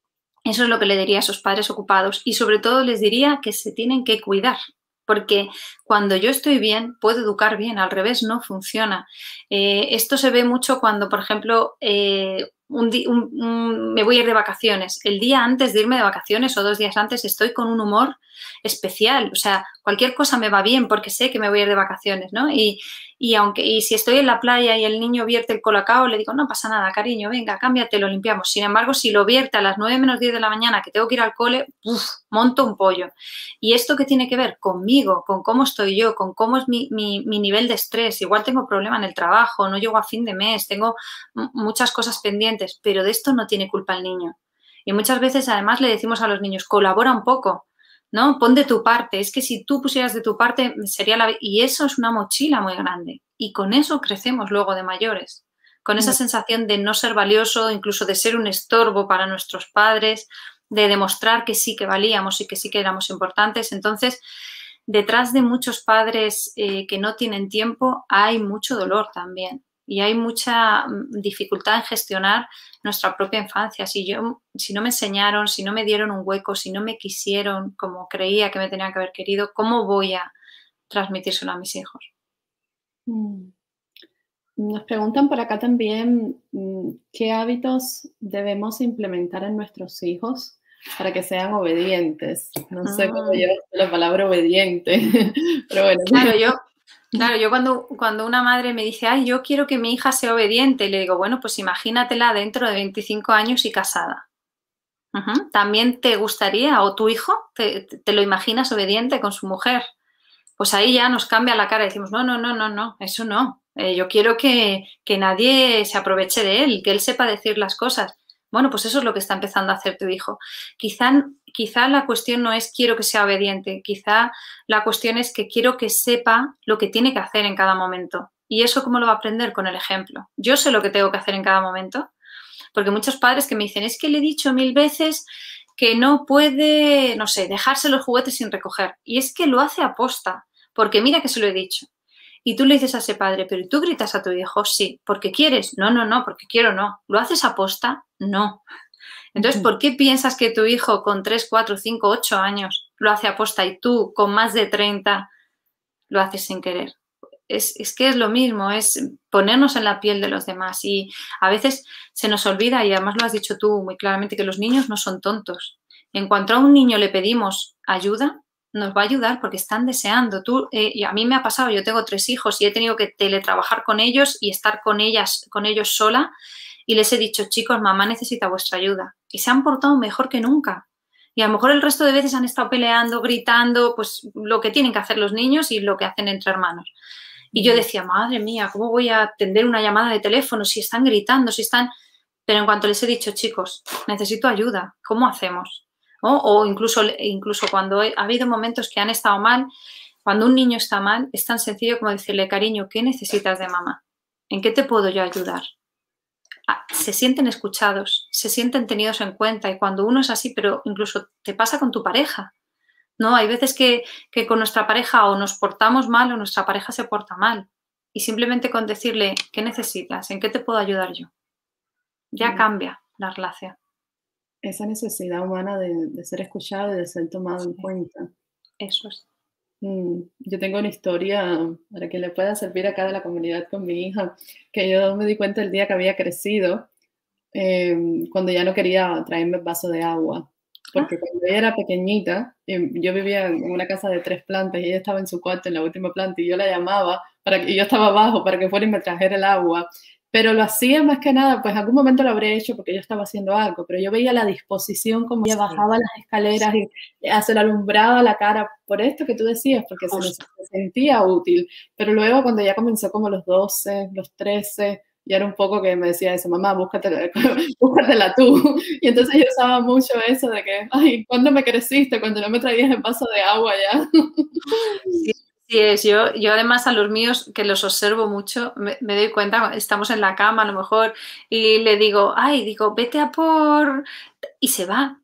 Eso es lo que le diría a esos padres ocupados y sobre todo les diría que se tienen que cuidar. Porque cuando yo estoy bien, puedo educar bien, al revés no funciona. Eh, esto se ve mucho cuando, por ejemplo, eh, un un, un, me voy a ir de vacaciones. El día antes de irme de vacaciones o dos días antes estoy con un humor especial. O sea, cualquier cosa me va bien porque sé que me voy a ir de vacaciones, ¿no? Y, y, aunque, y si estoy en la playa y el niño vierte el colacao, le digo, no pasa nada, cariño, venga, cámbiate, lo limpiamos. Sin embargo, si lo vierte a las nueve menos diez de la mañana que tengo que ir al cole, uf, monto un pollo. ¿Y esto qué tiene que ver? Conmigo, con cómo estoy yo, con cómo es mi, mi, mi nivel de estrés. Igual tengo problema en el trabajo, no llego a fin de mes, tengo muchas cosas pendientes, pero de esto no tiene culpa el niño. Y muchas veces además le decimos a los niños, colabora un poco, ¿no? Pon de tu parte. Es que si tú pusieras de tu parte sería la... Y eso es una mochila muy grande. Y con eso crecemos luego de mayores. Con esa sensación de no ser valioso, incluso de ser un estorbo para nuestros padres, de demostrar que sí que valíamos y que sí que éramos importantes. Entonces, detrás de muchos padres eh, que no tienen tiempo hay mucho dolor también. Y hay mucha dificultad en gestionar nuestra propia infancia. Si, yo, si no me enseñaron, si no me dieron un hueco, si no me quisieron como creía que me tenían que haber querido, ¿cómo voy a transmitírselo a mis hijos? Nos preguntan por acá también qué hábitos debemos implementar en nuestros hijos para que sean obedientes. No sé cómo Mm. llevo la palabra obediente, pero bueno. Claro, yo... Claro, yo cuando, cuando una madre me dice, ay, yo quiero que mi hija sea obediente, le digo, bueno, pues imagínatela dentro de veinticinco años y casada. Uh-huh. ¿También te gustaría, o tu hijo, te, te lo imaginas obediente con su mujer? Pues ahí ya nos cambia la cara y decimos, no, no, no, no, no, eso no. Eh, yo quiero que, que nadie se aproveche de él, que él sepa decir las cosas. Bueno, pues eso es lo que está empezando a hacer tu hijo. Quizá, quizá la cuestión no es quiero que sea obediente, quizá la cuestión es que quiero que sepa lo que tiene que hacer en cada momento. ¿Y eso cómo lo va a aprender? Con el ejemplo. Yo sé lo que tengo que hacer en cada momento, porque muchos padres que me dicen, es que le he dicho mil veces que no puede, no sé, dejarse los juguetes sin recoger. Y es que lo hace aposta, porque mira que se lo he dicho. Y tú le dices a ese padre, pero ¿tú gritas a tu hijo? Sí. ¿Porque quieres? No, no, no, porque quiero no. ¿Lo haces aposta? No. Entonces, ¿por qué piensas que tu hijo con tres, cuatro, cinco, ocho años lo hace aposta y tú con más de treinta lo haces sin querer? Es, es que es lo mismo, es ponernos en la piel de los demás y a veces se nos olvida, y además lo has dicho tú muy claramente, que los niños no son tontos. En cuanto a un niño le pedimos ayuda, nos va a ayudar porque están deseando. Tú, eh, y a mí me ha pasado, yo tengo tres hijos y he tenido que teletrabajar con ellos y estar con ellas, con ellos sola, y les he dicho, chicos, mamá necesita vuestra ayuda. Y se han portado mejor que nunca. Y a lo mejor el resto de veces han estado peleando, gritando, pues lo que tienen que hacer los niños y lo que hacen entre hermanos. Y yo decía, madre mía, ¿cómo voy a atender una llamada de teléfono si están gritando, si están...? Pero en cuanto les he dicho, chicos, necesito ayuda, ¿cómo hacemos? ¿O, o incluso, incluso cuando he, ha habido momentos que han estado mal, cuando un niño está mal, es tan sencillo como decirle, cariño, ¿qué necesitas de mamá? ¿En qué te puedo yo ayudar? Ah, se sienten escuchados, se sienten tenidos en cuenta y cuando uno es así, pero incluso te pasa con tu pareja. No, hay veces que, que con nuestra pareja o nos portamos mal o nuestra pareja se porta mal. Y simplemente con decirle, ¿qué necesitas? ¿En qué te puedo ayudar yo? Ya cambia la relación. Esa necesidad humana de, de ser escuchado y de ser tomado en cuenta. Eso es. Mm, yo tengo una historia para que le pueda servir acá de la comunidad con mi hija, que yo me di cuenta el día que había crecido, eh, cuando ya no quería traerme el vaso de agua. Porque cuando ella era pequeñita, yo vivía en una casa de tres plantas y ella estaba en su cuarto en la última planta y yo la llamaba, para que, y yo estaba abajo para que fuera y me trajera el agua. Pero lo hacía más que nada, pues en algún momento lo habría hecho porque yo estaba haciendo algo, pero yo veía la disposición como ella bajaba las escaleras y se le alumbraba la cara, por esto que tú decías, porque se, se sentía útil. Pero luego cuando ya comenzó como los doce, los trece, y era un poco que me decía eso, mamá, búscatela, búscatela tú. Y entonces yo usaba mucho eso de que, ay, ¿cuándo me creciste? Cuando no me traías el vaso de agua ya. Sí, sí es. Yo, yo además a los míos, que los observo mucho, me, me doy cuenta, estamos en la cama a lo mejor, y le digo, ay, digo, vete a por... Y se va.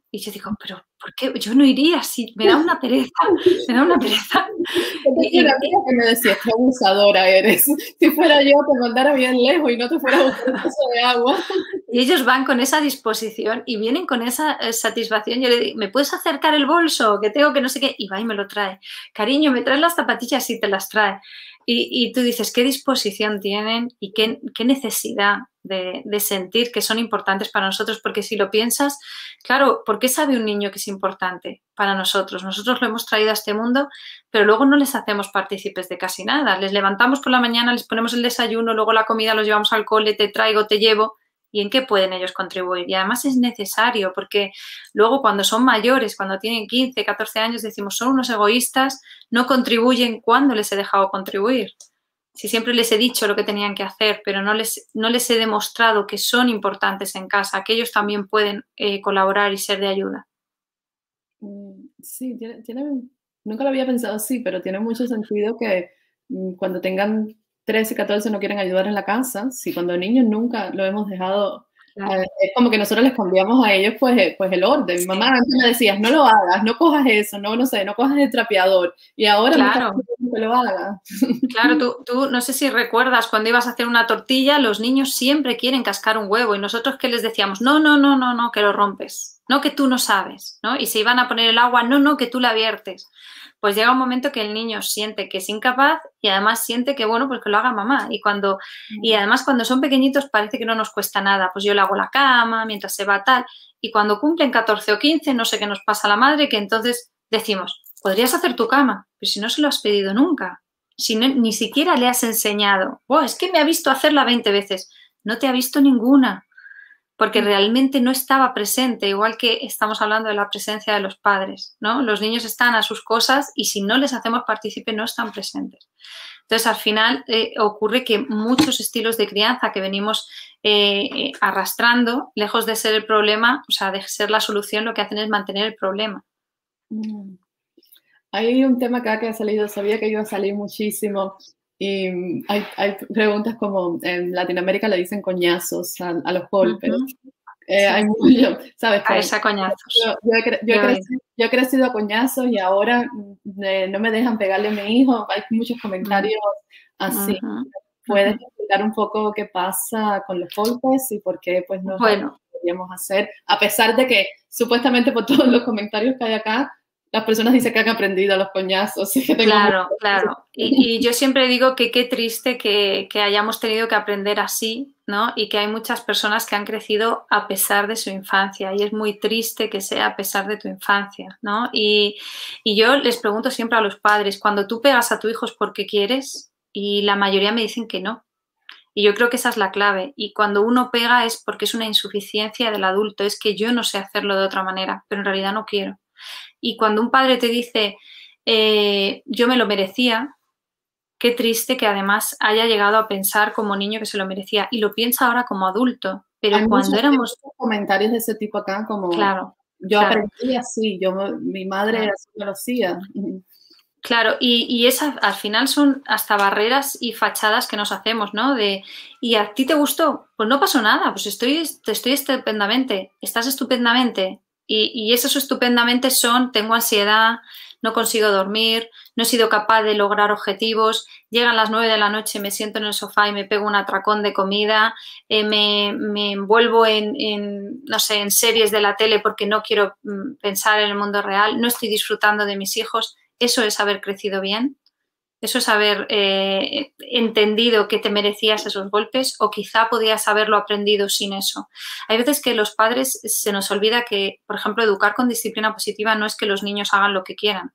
Y yo digo, pero ¿por qué? Yo no iría, si me da una pereza, me da una pereza. Y, y, que me decías, qué abusadora eres. Si fuera yo, te mandara bien lejos y no te fuera a buscar un vaso de agua. Y ellos van con esa disposición y vienen con esa eh, satisfacción. Yo le digo, ¿me puedes acercar el bolso? Que tengo que no sé qué. Y va y me lo trae. Cariño, ¿me traes las zapatillas? Y te las trae. Y, y tú dices, ¿qué disposición tienen y qué, qué necesidad de, de sentir que son importantes para nosotros? Porque si lo piensas, claro, ¿por qué sabe un niño que es importante para nosotros? Nosotros lo hemos traído a este mundo, pero luego no les hacemos partícipes de casi nada. Les levantamos por la mañana, les ponemos el desayuno, luego la comida, los llevamos al cole, te traigo, te llevo. ¿Y en qué pueden ellos contribuir? Y además es necesario, porque luego cuando son mayores, cuando tienen quince, catorce años, decimos, son unos egoístas, no contribuyen cuando les he dejado contribuir. Si siempre les he dicho lo que tenían que hacer, pero no les, no les he demostrado que son importantes en casa, que ellos también pueden eh, colaborar y ser de ayuda. Sí, tiene, tiene, nunca lo había pensado así, pero tiene mucho sentido que cuando tengan trece, catorce no quieren ayudar en la casa, si cuando niños nunca lo hemos dejado, claro. eh, es como que nosotros les cambiamos a ellos pues, pues el orden. Sí. Mamá, antes me decías, no lo hagas, no cojas eso, no, no sé, no cojas el trapeador, y ahora claro. me estás pidiendo que lo haga. Claro, tú, tú no sé si recuerdas cuando ibas a hacer una tortilla, los niños siempre quieren cascar un huevo y nosotros que les decíamos, no, no, no, no, no, que lo rompes, no, que tú no sabes, ¿no? Y se iban a poner el agua, no, no, que tú la viertes. Pues llega un momento que el niño siente que es incapaz y además siente que, bueno, pues que lo haga mamá. Y cuando y además cuando son pequeñitos parece que no nos cuesta nada. Pues yo le hago la cama mientras se va tal. Y cuando cumplen catorce o quince, no sé qué nos pasa a la madre, que entonces decimos, ¿podrías hacer tu cama? Pero si no se lo has pedido nunca. Si no, ni siquiera le has enseñado. Oh, es que me ha visto hacerla veinte veces. No te ha visto ninguna. Porque realmente no estaba presente, igual que estamos hablando de la presencia de los padres, ¿no? Los niños están a sus cosas y si no les hacemos partícipe no están presentes. Entonces, al final eh, ocurre que muchos estilos de crianza que venimos eh, arrastrando, lejos de ser el problema, o sea, de ser la solución, lo que hacen es mantener el problema. Mm. Hay un tema acá que ha salido, sabía que iba a salir muchísimo. Y hay, hay preguntas como en Latinoamérica le dicen coñazos a, a los golpes. Uh-huh. eh, sí. Hay mucho, ¿sabes? A esa coñazos. Yo, yo, he cre yo, he crecido, yo he crecido a coñazos y ahora eh, no me dejan pegarle a mi hijo. Hay muchos comentarios uh-huh. así. Uh-huh. ¿Puedes uh-huh. explicar un poco qué pasa con los golpes y por qué pues, no bueno. deberíamos hacer? A pesar de que supuestamente por todos los comentarios que hay acá, las personas dicen que han aprendido a los coñazos. Que tengo claro, mucho... claro. Y, y yo siempre digo que qué triste que, que hayamos tenido que aprender así, ¿no? Y que hay muchas personas que han crecido a pesar de su infancia y es muy triste que sea a pesar de tu infancia, ¿no? Y, y yo les pregunto siempre a los padres, cuando tú pegas a tu hijo es porque quieres y la mayoría me dicen que no. Y yo creo que esa es la clave. Y cuando uno pega es porque es una insuficiencia del adulto, es que yo no sé hacerlo de otra manera, pero en realidad no quiero. Y cuando un padre te dice, eh, yo me lo merecía, qué triste que además haya llegado a pensar como niño que se lo merecía. Y lo piensa ahora como adulto. Pero hay cuando muchos, éramos... comentarios de ese tipo acá, como claro, yo claro. aprendí así, yo, mi madre claro. así me lo hacía. Claro, y, y esa, al final son hasta barreras y fachadas que nos hacemos, ¿no? De, ¿y a ti te gustó? Pues no pasó nada, pues estoy, estoy estupendamente, estás estupendamente. Y, y esos estupendamente son, tengo ansiedad, no consigo dormir, no he sido capaz de lograr objetivos, llegan las nueve de la noche, me siento en el sofá y me pego un atracón de comida, eh, me, me envuelvo en, en, no sé, en series de la tele porque no quiero mm, pensar en el mundo real, no estoy disfrutando de mis hijos. ¿Eso es haber crecido bien? ¿Eso es haber eh, entendido que te merecías esos golpes? ¿O quizá podías haberlo aprendido sin eso? Hay veces que los padres se nos olvida que, por ejemplo, educar con disciplina positiva no es que los niños hagan lo que quieran.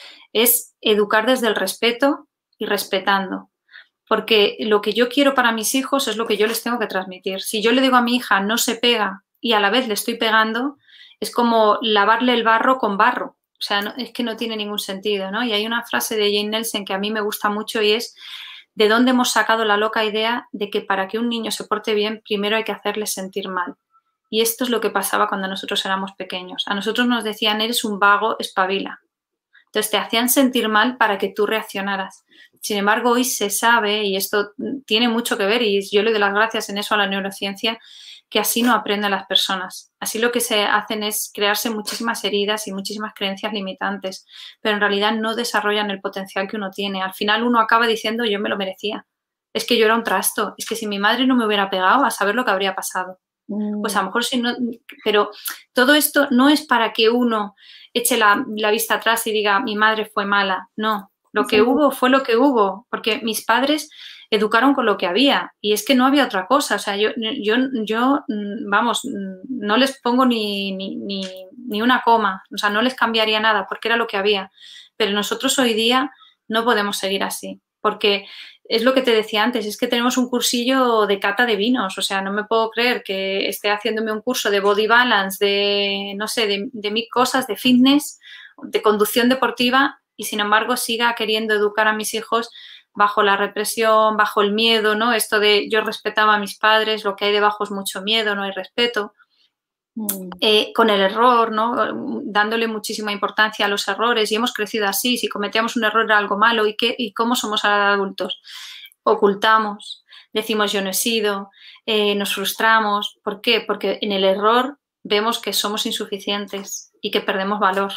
Es educar desde el respeto y respetando. Porque lo que yo quiero para mis hijos es lo que yo les tengo que transmitir. Si yo le digo a mi hija no se pega y a la vez le estoy pegando, es como lavarle el barro con barro. O sea, no, es que no tiene ningún sentido, ¿no? Y hay una frase de Jane Nelson que a mí me gusta mucho y es ¿de dónde hemos sacado la loca idea de que para que un niño se porte bien, primero hay que hacerle sentir mal? Y esto es lo que pasaba cuando nosotros éramos pequeños. A nosotros nos decían, eres un vago, espabila. Entonces te hacían sentir mal para que tú reaccionaras. Sin embargo, hoy se sabe, y esto tiene mucho que ver, y yo le doy las gracias en eso a la neurociencia, que así no aprenden las personas. Así lo que se hacen es crearse muchísimas heridas y muchísimas creencias limitantes, pero en realidad no desarrollan el potencial que uno tiene. Al final uno acaba diciendo yo me lo merecía, es que yo era un trasto, es que si mi madre no me hubiera pegado, a saber lo que habría pasado. Mm. Pues a lo mejor si no, pero todo esto no es para que uno eche la, la vista atrás y diga mi madre fue mala, no, lo que Sí. hubo fue lo que hubo, porque mis padres educaron con lo que había y es que no había otra cosa, o sea, yo, yo, yo vamos, no les pongo ni, ni, ni, ni una coma, o sea, no les cambiaría nada porque era lo que había, pero nosotros hoy día no podemos seguir así, porque es lo que te decía antes, es que tenemos un cursillo de cata de vinos, o sea, no me puedo creer que esté haciéndome un curso de body balance, de, no sé, de, de mil cosas, de fitness, de conducción deportiva y sin embargo siga queriendo educar a mis hijos bajo la represión, bajo el miedo, ¿no? Esto de yo respetaba a mis padres, lo que hay debajo es mucho miedo, no hay respeto. Mm. Eh, con el error, ¿no? Dándole muchísima importancia a los errores y hemos crecido así, si cometíamos un error era algo malo ¿y, qué, y cómo somos ahora adultos? Ocultamos, decimos yo no he sido, eh, nos frustramos, ¿por qué? Porque en el error vemos que somos insuficientes y que perdemos valor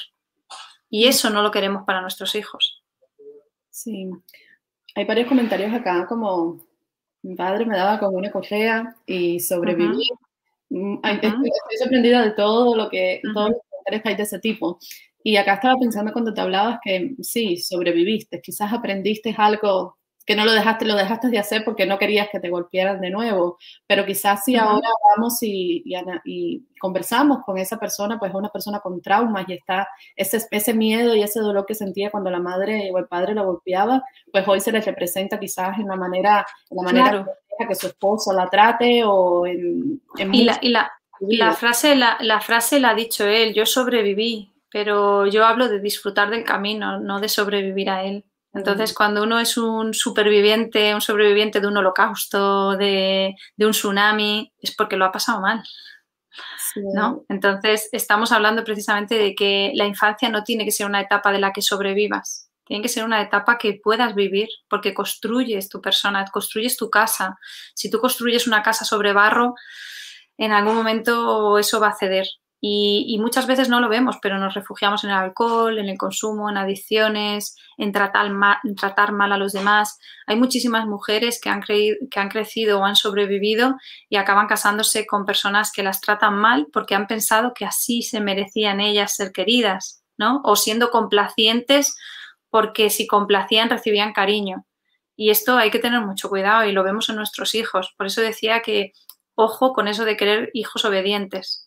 y eso no lo queremos para nuestros hijos. Sí, hay varios comentarios acá como mi padre me daba como una correa y sobreviví. Uh-huh. Estoy, estoy sorprendida de todo lo que, uh-huh. todos los comentarios que hay de ese tipo. Y acá estaba pensando cuando te hablabas que sí, sobreviviste, quizás aprendiste algo que no lo dejaste, lo dejaste de hacer porque no querías que te golpearan de nuevo, pero quizás si uh-huh. ahora vamos y, y, y conversamos con esa persona, pues es una persona con traumas y está ese, ese miedo y ese dolor que sentía cuando la madre o el padre lo golpeaba, pues hoy se les representa quizás en la manera, en la manera claro. que, que su esposo la trate o en... en y la, y la, la, frase, la, la frase la ha dicho él, yo sobreviví, pero yo hablo de disfrutar del camino, no de sobrevivir a él. Entonces, cuando uno es un superviviente, un sobreviviente de un holocausto, de, de un tsunami, es porque lo ha pasado mal, sí. ¿no? Entonces, estamos hablando precisamente de que la infancia no tiene que ser una etapa de la que sobrevivas, tiene que ser una etapa que puedas vivir, porque construyes tu persona, construyes tu casa. Si tú construyes una casa sobre barro, en algún momento eso va a ceder. Y, y muchas veces no lo vemos, pero nos refugiamos en el alcohol, en el consumo, en adicciones, en tratar mal, en tratar mal a los demás. Hay muchísimas mujeres que han, creído, que han crecido o han sobrevivido y acaban casándose con personas que las tratan mal porque han pensado que así se merecían ellas ser queridas, ¿no? O siendo complacientes porque si complacían recibían cariño. Y esto hay que tener mucho cuidado y lo vemos en nuestros hijos. Por eso decía que ojo con eso de querer hijos obedientes.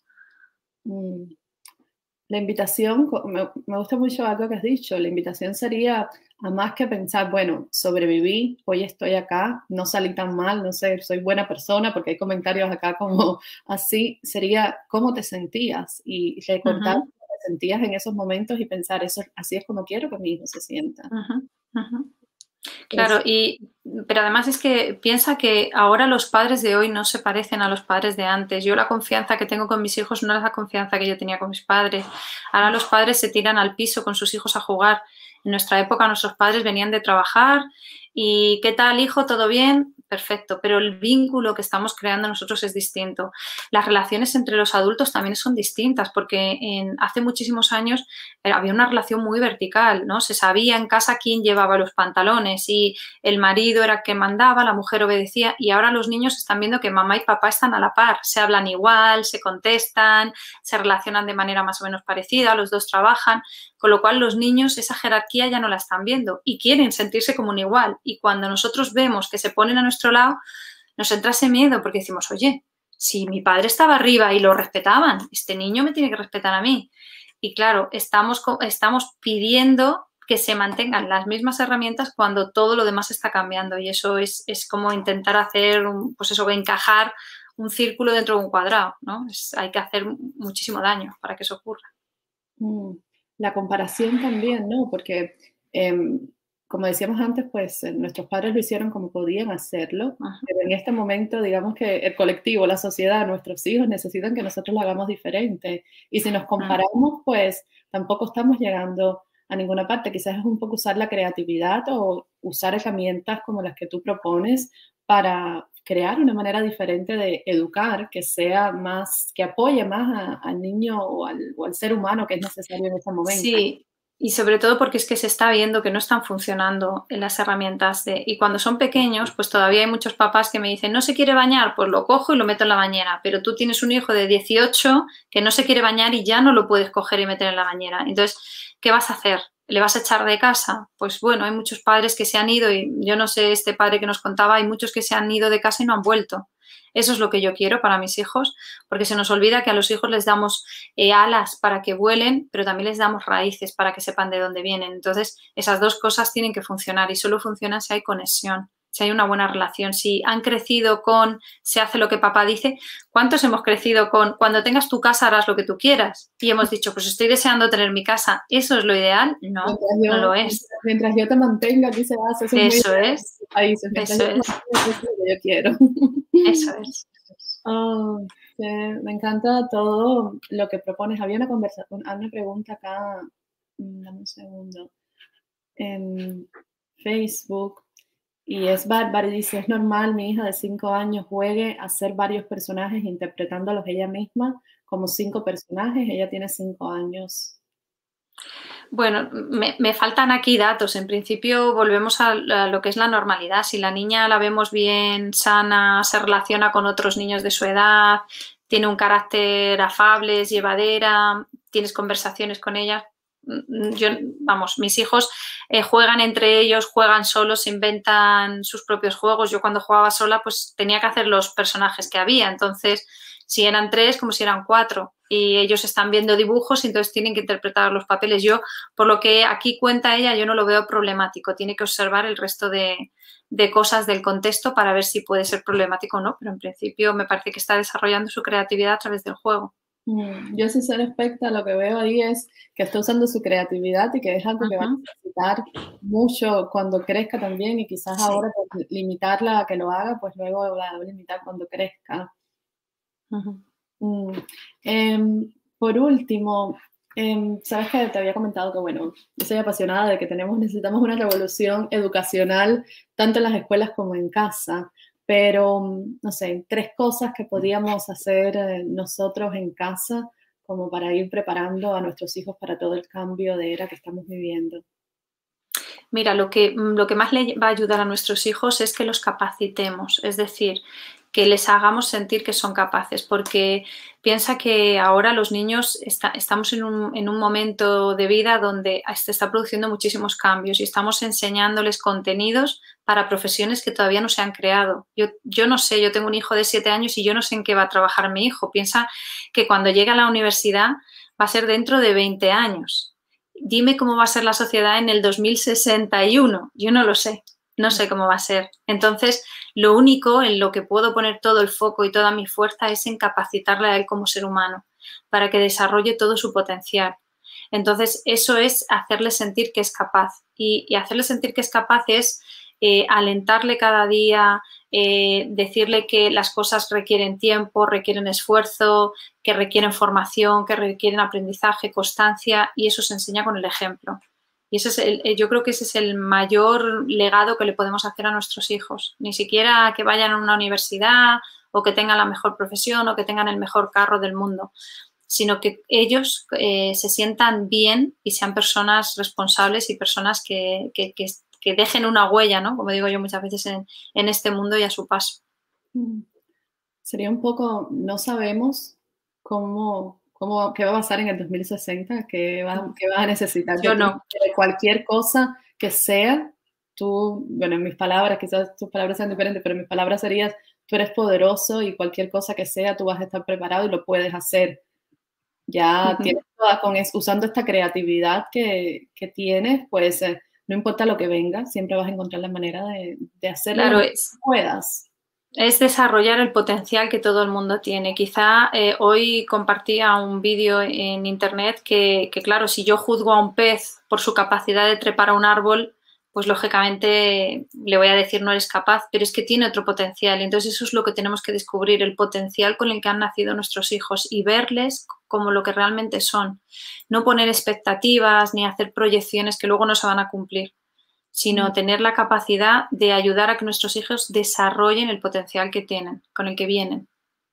La invitación, me, me gusta mucho algo que has dicho, la invitación sería a más que pensar, bueno, sobreviví, hoy estoy acá, no salí tan mal, no sé, soy buena persona, porque hay comentarios acá como así, sería cómo te sentías y recordar uh-huh. cómo te sentías en esos momentos y pensar, eso, así es como quiero que mi hijo se sienta. Uh-huh. Uh-huh. Claro, y, pero además es que piensa que ahora los padres de hoy no se parecen a los padres de antes. Yo la confianza que tengo con mis hijos no es la confianza que yo tenía con mis padres. Ahora los padres se tiran al piso con sus hijos a jugar. En nuestra época nuestros padres venían de trabajar y ¿qué tal, hijo? ¿Todo bien? Perfecto, pero el vínculo que estamos creando nosotros es distinto. Las relaciones entre los adultos también son distintas porque en, hace muchísimos años había una relación muy vertical, ¿no? Se sabía en casa quién llevaba los pantalones y el marido era el que mandaba, la mujer obedecía y ahora los niños están viendo que mamá y papá están a la par, se hablan igual, se contestan, se relacionan de manera más o menos parecida, los dos trabajan, con lo cual los niños esa jerarquía ya no la están viendo y quieren sentirse como un igual y cuando nosotros vemos que se ponen a nuestro lado, nos entra ese miedo porque decimos, oye, si mi padre estaba arriba y lo respetaban, este niño me tiene que respetar a mí. Y claro, estamos, estamos pidiendo que se mantengan las mismas herramientas cuando todo lo demás está cambiando y eso es, es como intentar hacer, un, pues eso, encajar un círculo dentro de un cuadrado, ¿no? Es, hay que hacer muchísimo daño para que eso ocurra. La comparación también, ¿no? Porque... Eh, como decíamos antes, pues eh, nuestros padres lo hicieron como podían hacerlo, uh-huh. pero en este momento, digamos que el colectivo, la sociedad, nuestros hijos necesitan que nosotros lo hagamos diferente. Y si nos comparamos, uh-huh. pues tampoco estamos llegando a ninguna parte. Quizás es un poco usar la creatividad o usar herramientas como las que tú propones para crear una manera diferente de educar que sea más, que apoye más a- al niño o al, o al ser humano que es necesario en ese momento. Sí, y sobre todo porque es que se está viendo que no están funcionando en las herramientas de... Y cuando son pequeños, pues todavía hay muchos papás que me dicen, no se quiere bañar, pues lo cojo y lo meto en la bañera. Pero tú tienes un hijo de dieciocho que no se quiere bañar y ya no lo puedes coger y meter en la bañera. Entonces, ¿qué vas a hacer? ¿Le vas a echar de casa? Pues bueno, hay muchos padres que se han ido y yo no sé, este padre que nos contaba, hay muchos que se han ido de casa y no han vuelto. Eso es lo que yo quiero para mis hijos, porque se nos olvida que a los hijos les damos eh, alas para que vuelen, pero también les damos raíces para que sepan de dónde vienen. Entonces, esas dos cosas tienen que funcionar y solo funcionan si hay conexión, si hay una buena relación, si han crecido con se hace lo que papá dice. ¿Cuántos hemos crecido con cuando tengas tu casa harás lo que tú quieras? Y hemos dicho, pues estoy deseando tener mi casa. ¿Eso es lo ideal? No, Mientras yo, no lo es. mientras yo te mantenga, aquí se hace, eso es muy Eso ideal en es, los países. Mientras eso yo te es, mantenga, eso es lo que yo quiero. eso es. Oh, que me encanta todo lo que propones. Había una conversación, una pregunta acá, mm, dame un segundo, en Facebook, y es Bárbara y dice, ¿es normal mi hija de cinco años juegue a ser varios personajes interpretándolos ella misma como cinco personajes? Ella tiene cinco años. Bueno, me, me faltan aquí datos. En principio volvemos a, a lo que es la normalidad. Si la niña la vemos bien, sana, se relaciona con otros niños de su edad, tiene un carácter afable, es llevadera, tienes conversaciones con ella. Yo, vamos, mis hijos eh, juegan entre ellos, juegan solos, inventan sus propios juegos. Yo cuando jugaba sola, pues tenía que hacer los personajes que había. Entonces, si eran tres, como si eran cuatro. Y ellos están viendo dibujos y entonces tienen que interpretar los papeles. Yo, por lo que aquí cuenta ella, yo no lo veo problemático. Tiene que observar el resto de, de cosas del contexto para ver si puede ser problemático o no. Pero en principio me parece que está desarrollando su creatividad a través del juego. Yo, si soy respecta, lo que veo ahí es que está usando su creatividad y que es algo que va a Uh-huh. necesitar mucho cuando crezca también, y quizás Sí. ahora pues, limitarla a que lo haga, pues luego la va a limitar cuando crezca. Uh-huh. Mm. Em, por último, em, sabes que te había comentado que, bueno, yo soy apasionada de que tenemos, necesitamos una revolución educacional tanto en las escuelas como en casa, pero, no sé, tres cosas que podíamos hacer eh, nosotros en casa como para ir preparando a nuestros hijos para todo el cambio de era que estamos viviendo. Mira, lo que, lo que más le va a ayudar a nuestros hijos es que los capacitemos, es decir, que les hagamos sentir que son capaces, porque piensa que ahora los niños está, estamos en un, en un momento de vida donde se está produciendo muchísimos cambios y estamos enseñándoles contenidos para profesiones que todavía no se han creado. Yo, yo no sé, yo tengo un hijo de siete años y yo no sé en qué va a trabajar mi hijo. Piensa que cuando llegue a la universidad va a ser dentro de veinte años. Dime cómo va a ser la sociedad en el dos mil sesenta y uno. Yo no lo sé, no sé cómo va a ser. Entonces, lo único en lo que puedo poner todo el foco y toda mi fuerza es en capacitarle a él como ser humano para que desarrolle todo su potencial. Entonces, eso es hacerle sentir que es capaz. Y, y hacerle sentir que es capaz es eh, alentarle cada día, eh, decirle que las cosas requieren tiempo, requieren esfuerzo, que requieren formación, que requieren aprendizaje, constancia, y eso se enseña con el ejemplo. Y ese es el, yo creo que ese es el mayor legado que le podemos hacer a nuestros hijos. Ni siquiera que vayan a una universidad o que tengan la mejor profesión o que tengan el mejor carro del mundo, sino que ellos eh, se sientan bien y sean personas responsables y personas que, que, que, que dejen una huella, ¿no? Como digo yo muchas veces en, en este mundo y a su paso. Sería un poco, no sabemos cómo, cómo, qué va a pasar en el dos mil sesenta, qué vas va a necesitar de Yo ti, no. de cualquier cosa que sea. Tú, bueno, en mis palabras, quizás tus palabras sean diferentes, pero en mis palabras serías, tú eres poderoso y cualquier cosa que sea, tú vas a estar preparado y lo puedes hacer. Ya Uh-huh. tienes toda, con es, usando esta creatividad que, que tienes, pues eh, no importa lo que venga, siempre vas a encontrar la manera de, de hacerlo Claro, lo que es. puedas. Es desarrollar el potencial que todo el mundo tiene. Quizá eh, hoy compartía un vídeo en internet que, que, claro, si yo juzgo a un pez por su capacidad de trepar a un árbol, pues lógicamente le voy a decir no eres capaz, pero es que tiene otro potencial. Y entonces eso es lo que tenemos que descubrir, el potencial con el que han nacido nuestros hijos y verles como lo que realmente son. No poner expectativas ni hacer proyecciones que luego no se van a cumplir, sino mm. tener la capacidad de ayudar a que nuestros hijos desarrollen el potencial que tienen, con el que vienen.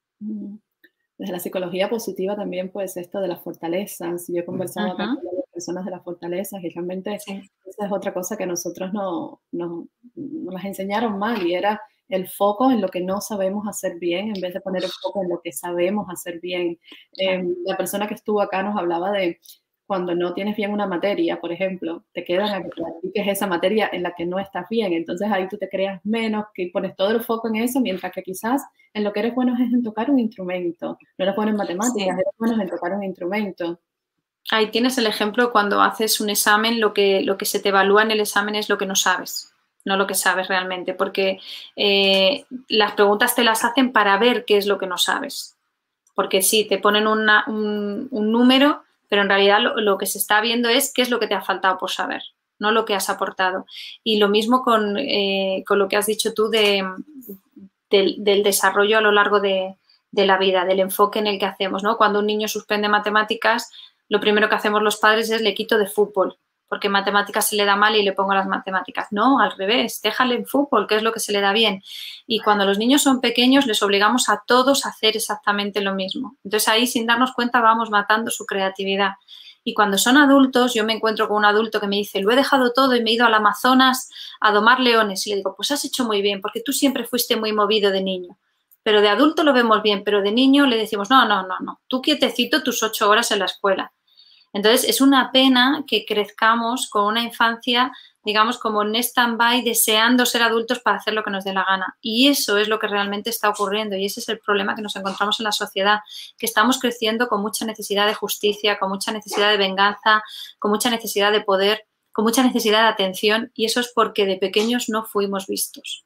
Desde la psicología positiva también, pues, esto de las fortalezas. Yo he conversado uh-huh. con las personas de las fortalezas y realmente sí. esa es otra cosa que nosotros no, no, nos las enseñaron mal, y era el foco en lo que no sabemos hacer bien en vez de poner el foco en lo que sabemos hacer bien. Eh, la persona que estuvo acá nos hablaba de cuando no tienes bien una materia, por ejemplo, te quedan a que practiques esa materia en la que no estás bien. Entonces ahí tú te creas menos, que pones todo el foco en eso, mientras que quizás en lo que eres bueno es en tocar un instrumento. No eres bueno en matemáticas, sí. eres bueno en tocar un instrumento. Ahí tienes el ejemplo cuando haces un examen, lo que, lo que se te evalúa en el examen es lo que no sabes, no lo que sabes realmente, porque eh, las preguntas te las hacen para ver qué es lo que no sabes. Porque sí, te ponen una, un, un número, pero en realidad lo, lo que se está viendo es qué es lo que te ha faltado por saber, no lo que has aportado. Y lo mismo con, eh, con lo que has dicho tú de, de, del desarrollo a lo largo de, de la vida, del enfoque en el que hacemos, ¿no? Cuando un niño suspende matemáticas, lo primero que hacemos los padres es le quito de fútbol, porque matemáticas se le da mal y le pongo las matemáticas. No, al revés, déjale en fútbol, que es lo que se le da bien. Y cuando los niños son pequeños les obligamos a todos a hacer exactamente lo mismo. Entonces ahí, sin darnos cuenta, vamos matando su creatividad. Y cuando son adultos, yo me encuentro con un adulto que me dice, lo he dejado todo y me he ido al Amazonas a domar leones. Y le digo, pues has hecho muy bien, porque tú siempre fuiste muy movido de niño. Pero de adulto lo vemos bien, pero de niño le decimos, no, no, no, no, tú quietecito tus ocho horas en la escuela. Entonces, es una pena que crezcamos con una infancia, digamos, como en stand-by, deseando ser adultos para hacer lo que nos dé la gana. Y eso es lo que realmente está ocurriendo y ese es el problema que nos encontramos en la sociedad, que estamos creciendo con mucha necesidad de justicia, con mucha necesidad de venganza, con mucha necesidad de poder, con mucha necesidad de atención, y eso es porque de pequeños no fuimos vistos.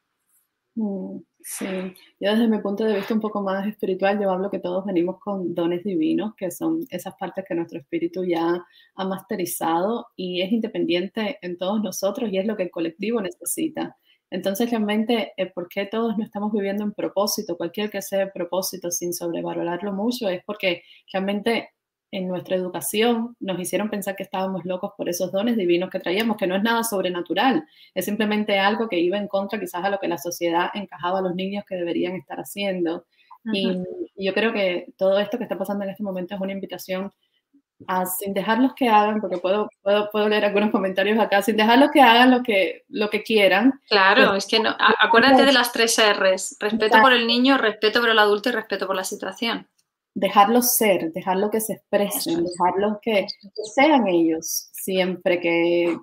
Sí, yo desde mi punto de vista un poco más espiritual, yo hablo que todos venimos con dones divinos, que son esas partes que nuestro espíritu ya ha masterizado y es independiente en todos nosotros y es lo que el colectivo necesita. Entonces, realmente, el por qué todos no estamos viviendo en propósito, cualquier que sea el propósito, sin sobrevalorarlo mucho, es porque realmente en nuestra educación nos hicieron pensar que estábamos locos por esos dones divinos que traíamos, que no es nada sobrenatural, es simplemente algo que iba en contra quizás a lo que la sociedad encajaba a los niños que deberían estar haciendo. Y, y yo creo que todo esto que está pasando en este momento es una invitación a, sin dejarlos que hagan, porque puedo, puedo, puedo leer algunos comentarios acá, sin dejarlos que hagan lo que, lo que quieran. Claro, pues, es que no, acuérdate de las tres R's, respeto por el niño, respeto por el adulto y respeto por la situación. Dejarlos ser, dejarlos que se expresen, es. dejarlos que, que sean ellos siempre, que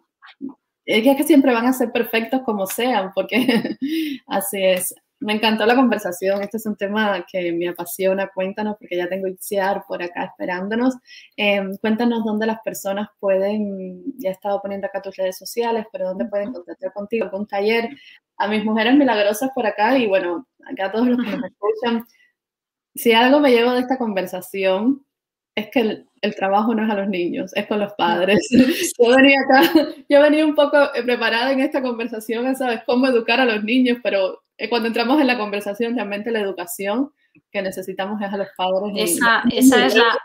es que siempre van a ser perfectos como sean, porque así es. Me encantó la conversación, este es un tema que me apasiona, cuéntanos, porque ya tengo Itziar por acá esperándonos, eh, cuéntanos dónde las personas pueden, ya he estado poniendo acá tus redes sociales, pero dónde pueden contactar contigo, algún taller, a mis mujeres milagrosas por acá, y bueno, acá a todos los que nos escuchan. Si algo me llevo de esta conversación es que el, el trabajo no es a los niños, es con los padres. Yo venía acá, yo venía un poco preparada en esta conversación, ¿sabes? Cómo educar a los niños, pero cuando entramos en la conversación, realmente la educación que necesitamos es a los padres. Esa, y, esa es la...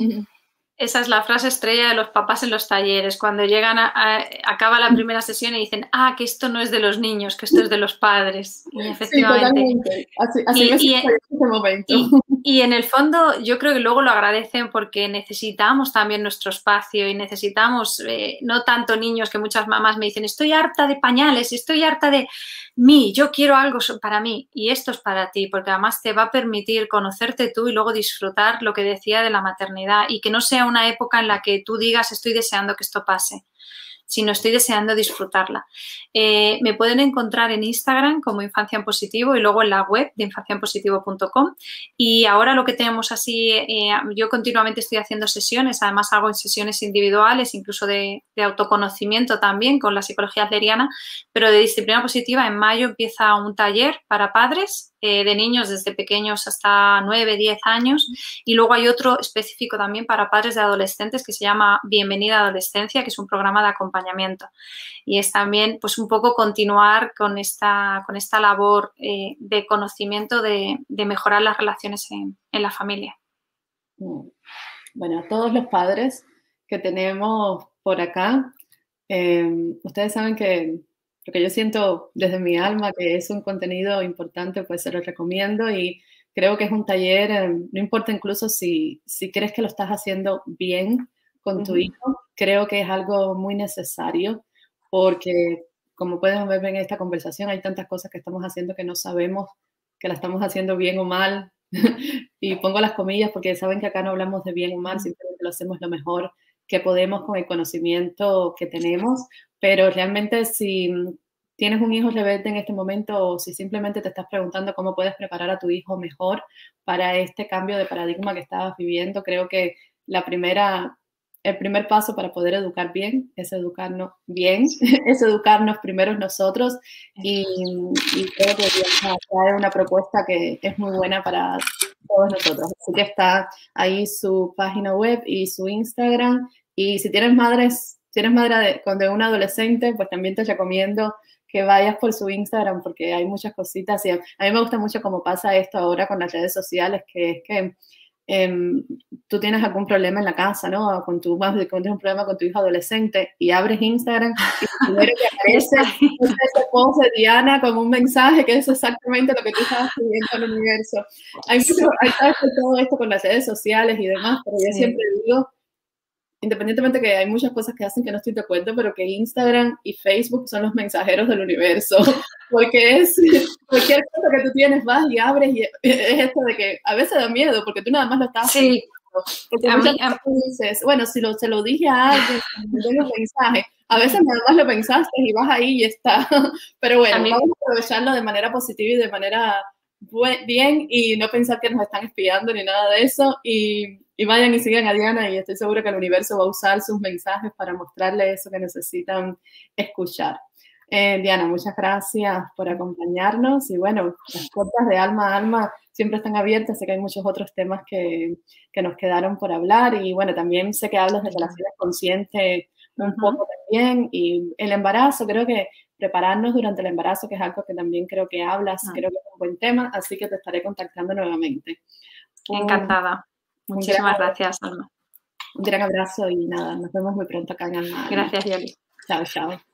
Esa es la frase estrella de los papás en los talleres, cuando llegan a, a acaba la primera sesión y dicen, ah, que esto no es de los niños, que esto es de los padres. Y efectivamente. Sí, así, así y, me y, en ese momento. Y, y en el fondo yo creo que luego lo agradecen porque necesitamos también nuestro espacio y necesitamos, eh, no tanto niños, que muchas mamás me dicen, estoy harta de pañales, estoy harta de mí, yo quiero algo para mí y esto es para ti, porque además te va a permitir conocerte tú y luego disfrutar lo que decía de la maternidad y que no sea una época en la que tú digas estoy deseando que esto pase, sino estoy deseando disfrutarla. Eh, me pueden encontrar en Instagram como Infancia en Positivo y luego en la web de infancia en positivo punto com y ahora lo que tenemos así, eh, yo continuamente estoy haciendo sesiones, además hago en sesiones individuales, incluso de, de autoconocimiento también con la psicología adleriana, pero de disciplina positiva. En mayo empieza un taller para padres eh, de niños desde pequeños hasta nueve, diez años, y luego hay otro específico también para padres de adolescentes que se llama Bienvenida a Adolescencia, que es un programa de acompañamiento. Y es también pues un poco continuar con esta, con esta labor eh, de conocimiento de, de mejorar las relaciones en, en la familia. Bueno, todos los padres que tenemos por acá, eh, ustedes saben que lo que yo siento desde mi alma, que es un contenido importante, pues se los recomiendo y creo que es un taller, eh, no importa incluso si, si crees que lo estás haciendo bien con tu uh-huh. hijo, creo que es algo muy necesario porque, como pueden ver en esta conversación, hay tantas cosas que estamos haciendo que no sabemos que la estamos haciendo bien o mal. Y pongo las comillas porque saben que acá no hablamos de bien o mal, simplemente lo hacemos lo mejor que podemos con el conocimiento que tenemos, pero realmente si tienes un hijo rebelde en este momento o si simplemente te estás preguntando cómo puedes preparar a tu hijo mejor para este cambio de paradigma que estabas viviendo, creo que la primera, el primer paso para poder educar bien es educarnos bien, es educarnos primero nosotros y, y creo que trae una propuesta que es muy buena para todos nosotros. Así que está ahí su página web y su Instagram. Y si tienes madres, si eres madre de, de un adolescente, pues también te recomiendo que vayas por su Instagram porque hay muchas cositas. Y a, a mí me gusta mucho cómo pasa esto ahora con las redes sociales, que es que eh, tú tienes algún problema en la casa, ¿no? Con tu, cuando tienes un problema con tu hijo adolescente y abres Instagram y primero que aparece ese post de Diana como un mensaje que es exactamente lo que tú estabas pidiendo al universo. Hay mucho, hay todo esto con las redes sociales y demás, pero yo sí. siempre digo, independientemente que hay muchas cosas que hacen que no estoy de acuerdo, pero que Instagram y Facebook son los mensajeros del universo, porque es cualquier cosa que tú tienes, vas y abres y es esto de que a veces da miedo, porque tú nada más lo estás sí. pensando, porque a muchas mí, veces tú dices, bueno, si lo, se lo dije a alguien, me doy un mensaje, a veces nada más lo pensaste y vas ahí y está, pero bueno, mí, vamos a aprovecharlo de manera positiva y de manera bien y no pensar que nos están espiando ni nada de eso y Y vayan y sigan a Diana y estoy segura que el universo va a usar sus mensajes para mostrarles eso que necesitan escuchar. Eh, Diana, muchas gracias por acompañarnos y bueno, las puertas de alma a alma siempre están abiertas, sé que hay muchos otros temas que, que nos quedaron por hablar y bueno, también sé que hablas de relaciones conscientes un uh-huh. poco también y el embarazo, creo que prepararnos durante el embarazo, que es algo que también creo que hablas, uh-huh. creo que es un buen tema, así que te estaré contactando nuevamente. Encantada. Muchísimas gran, gracias, Alma. Un gran abrazo y nada, nos vemos muy pronto acá en Alma. Gracias, Yoli. Chao, chao.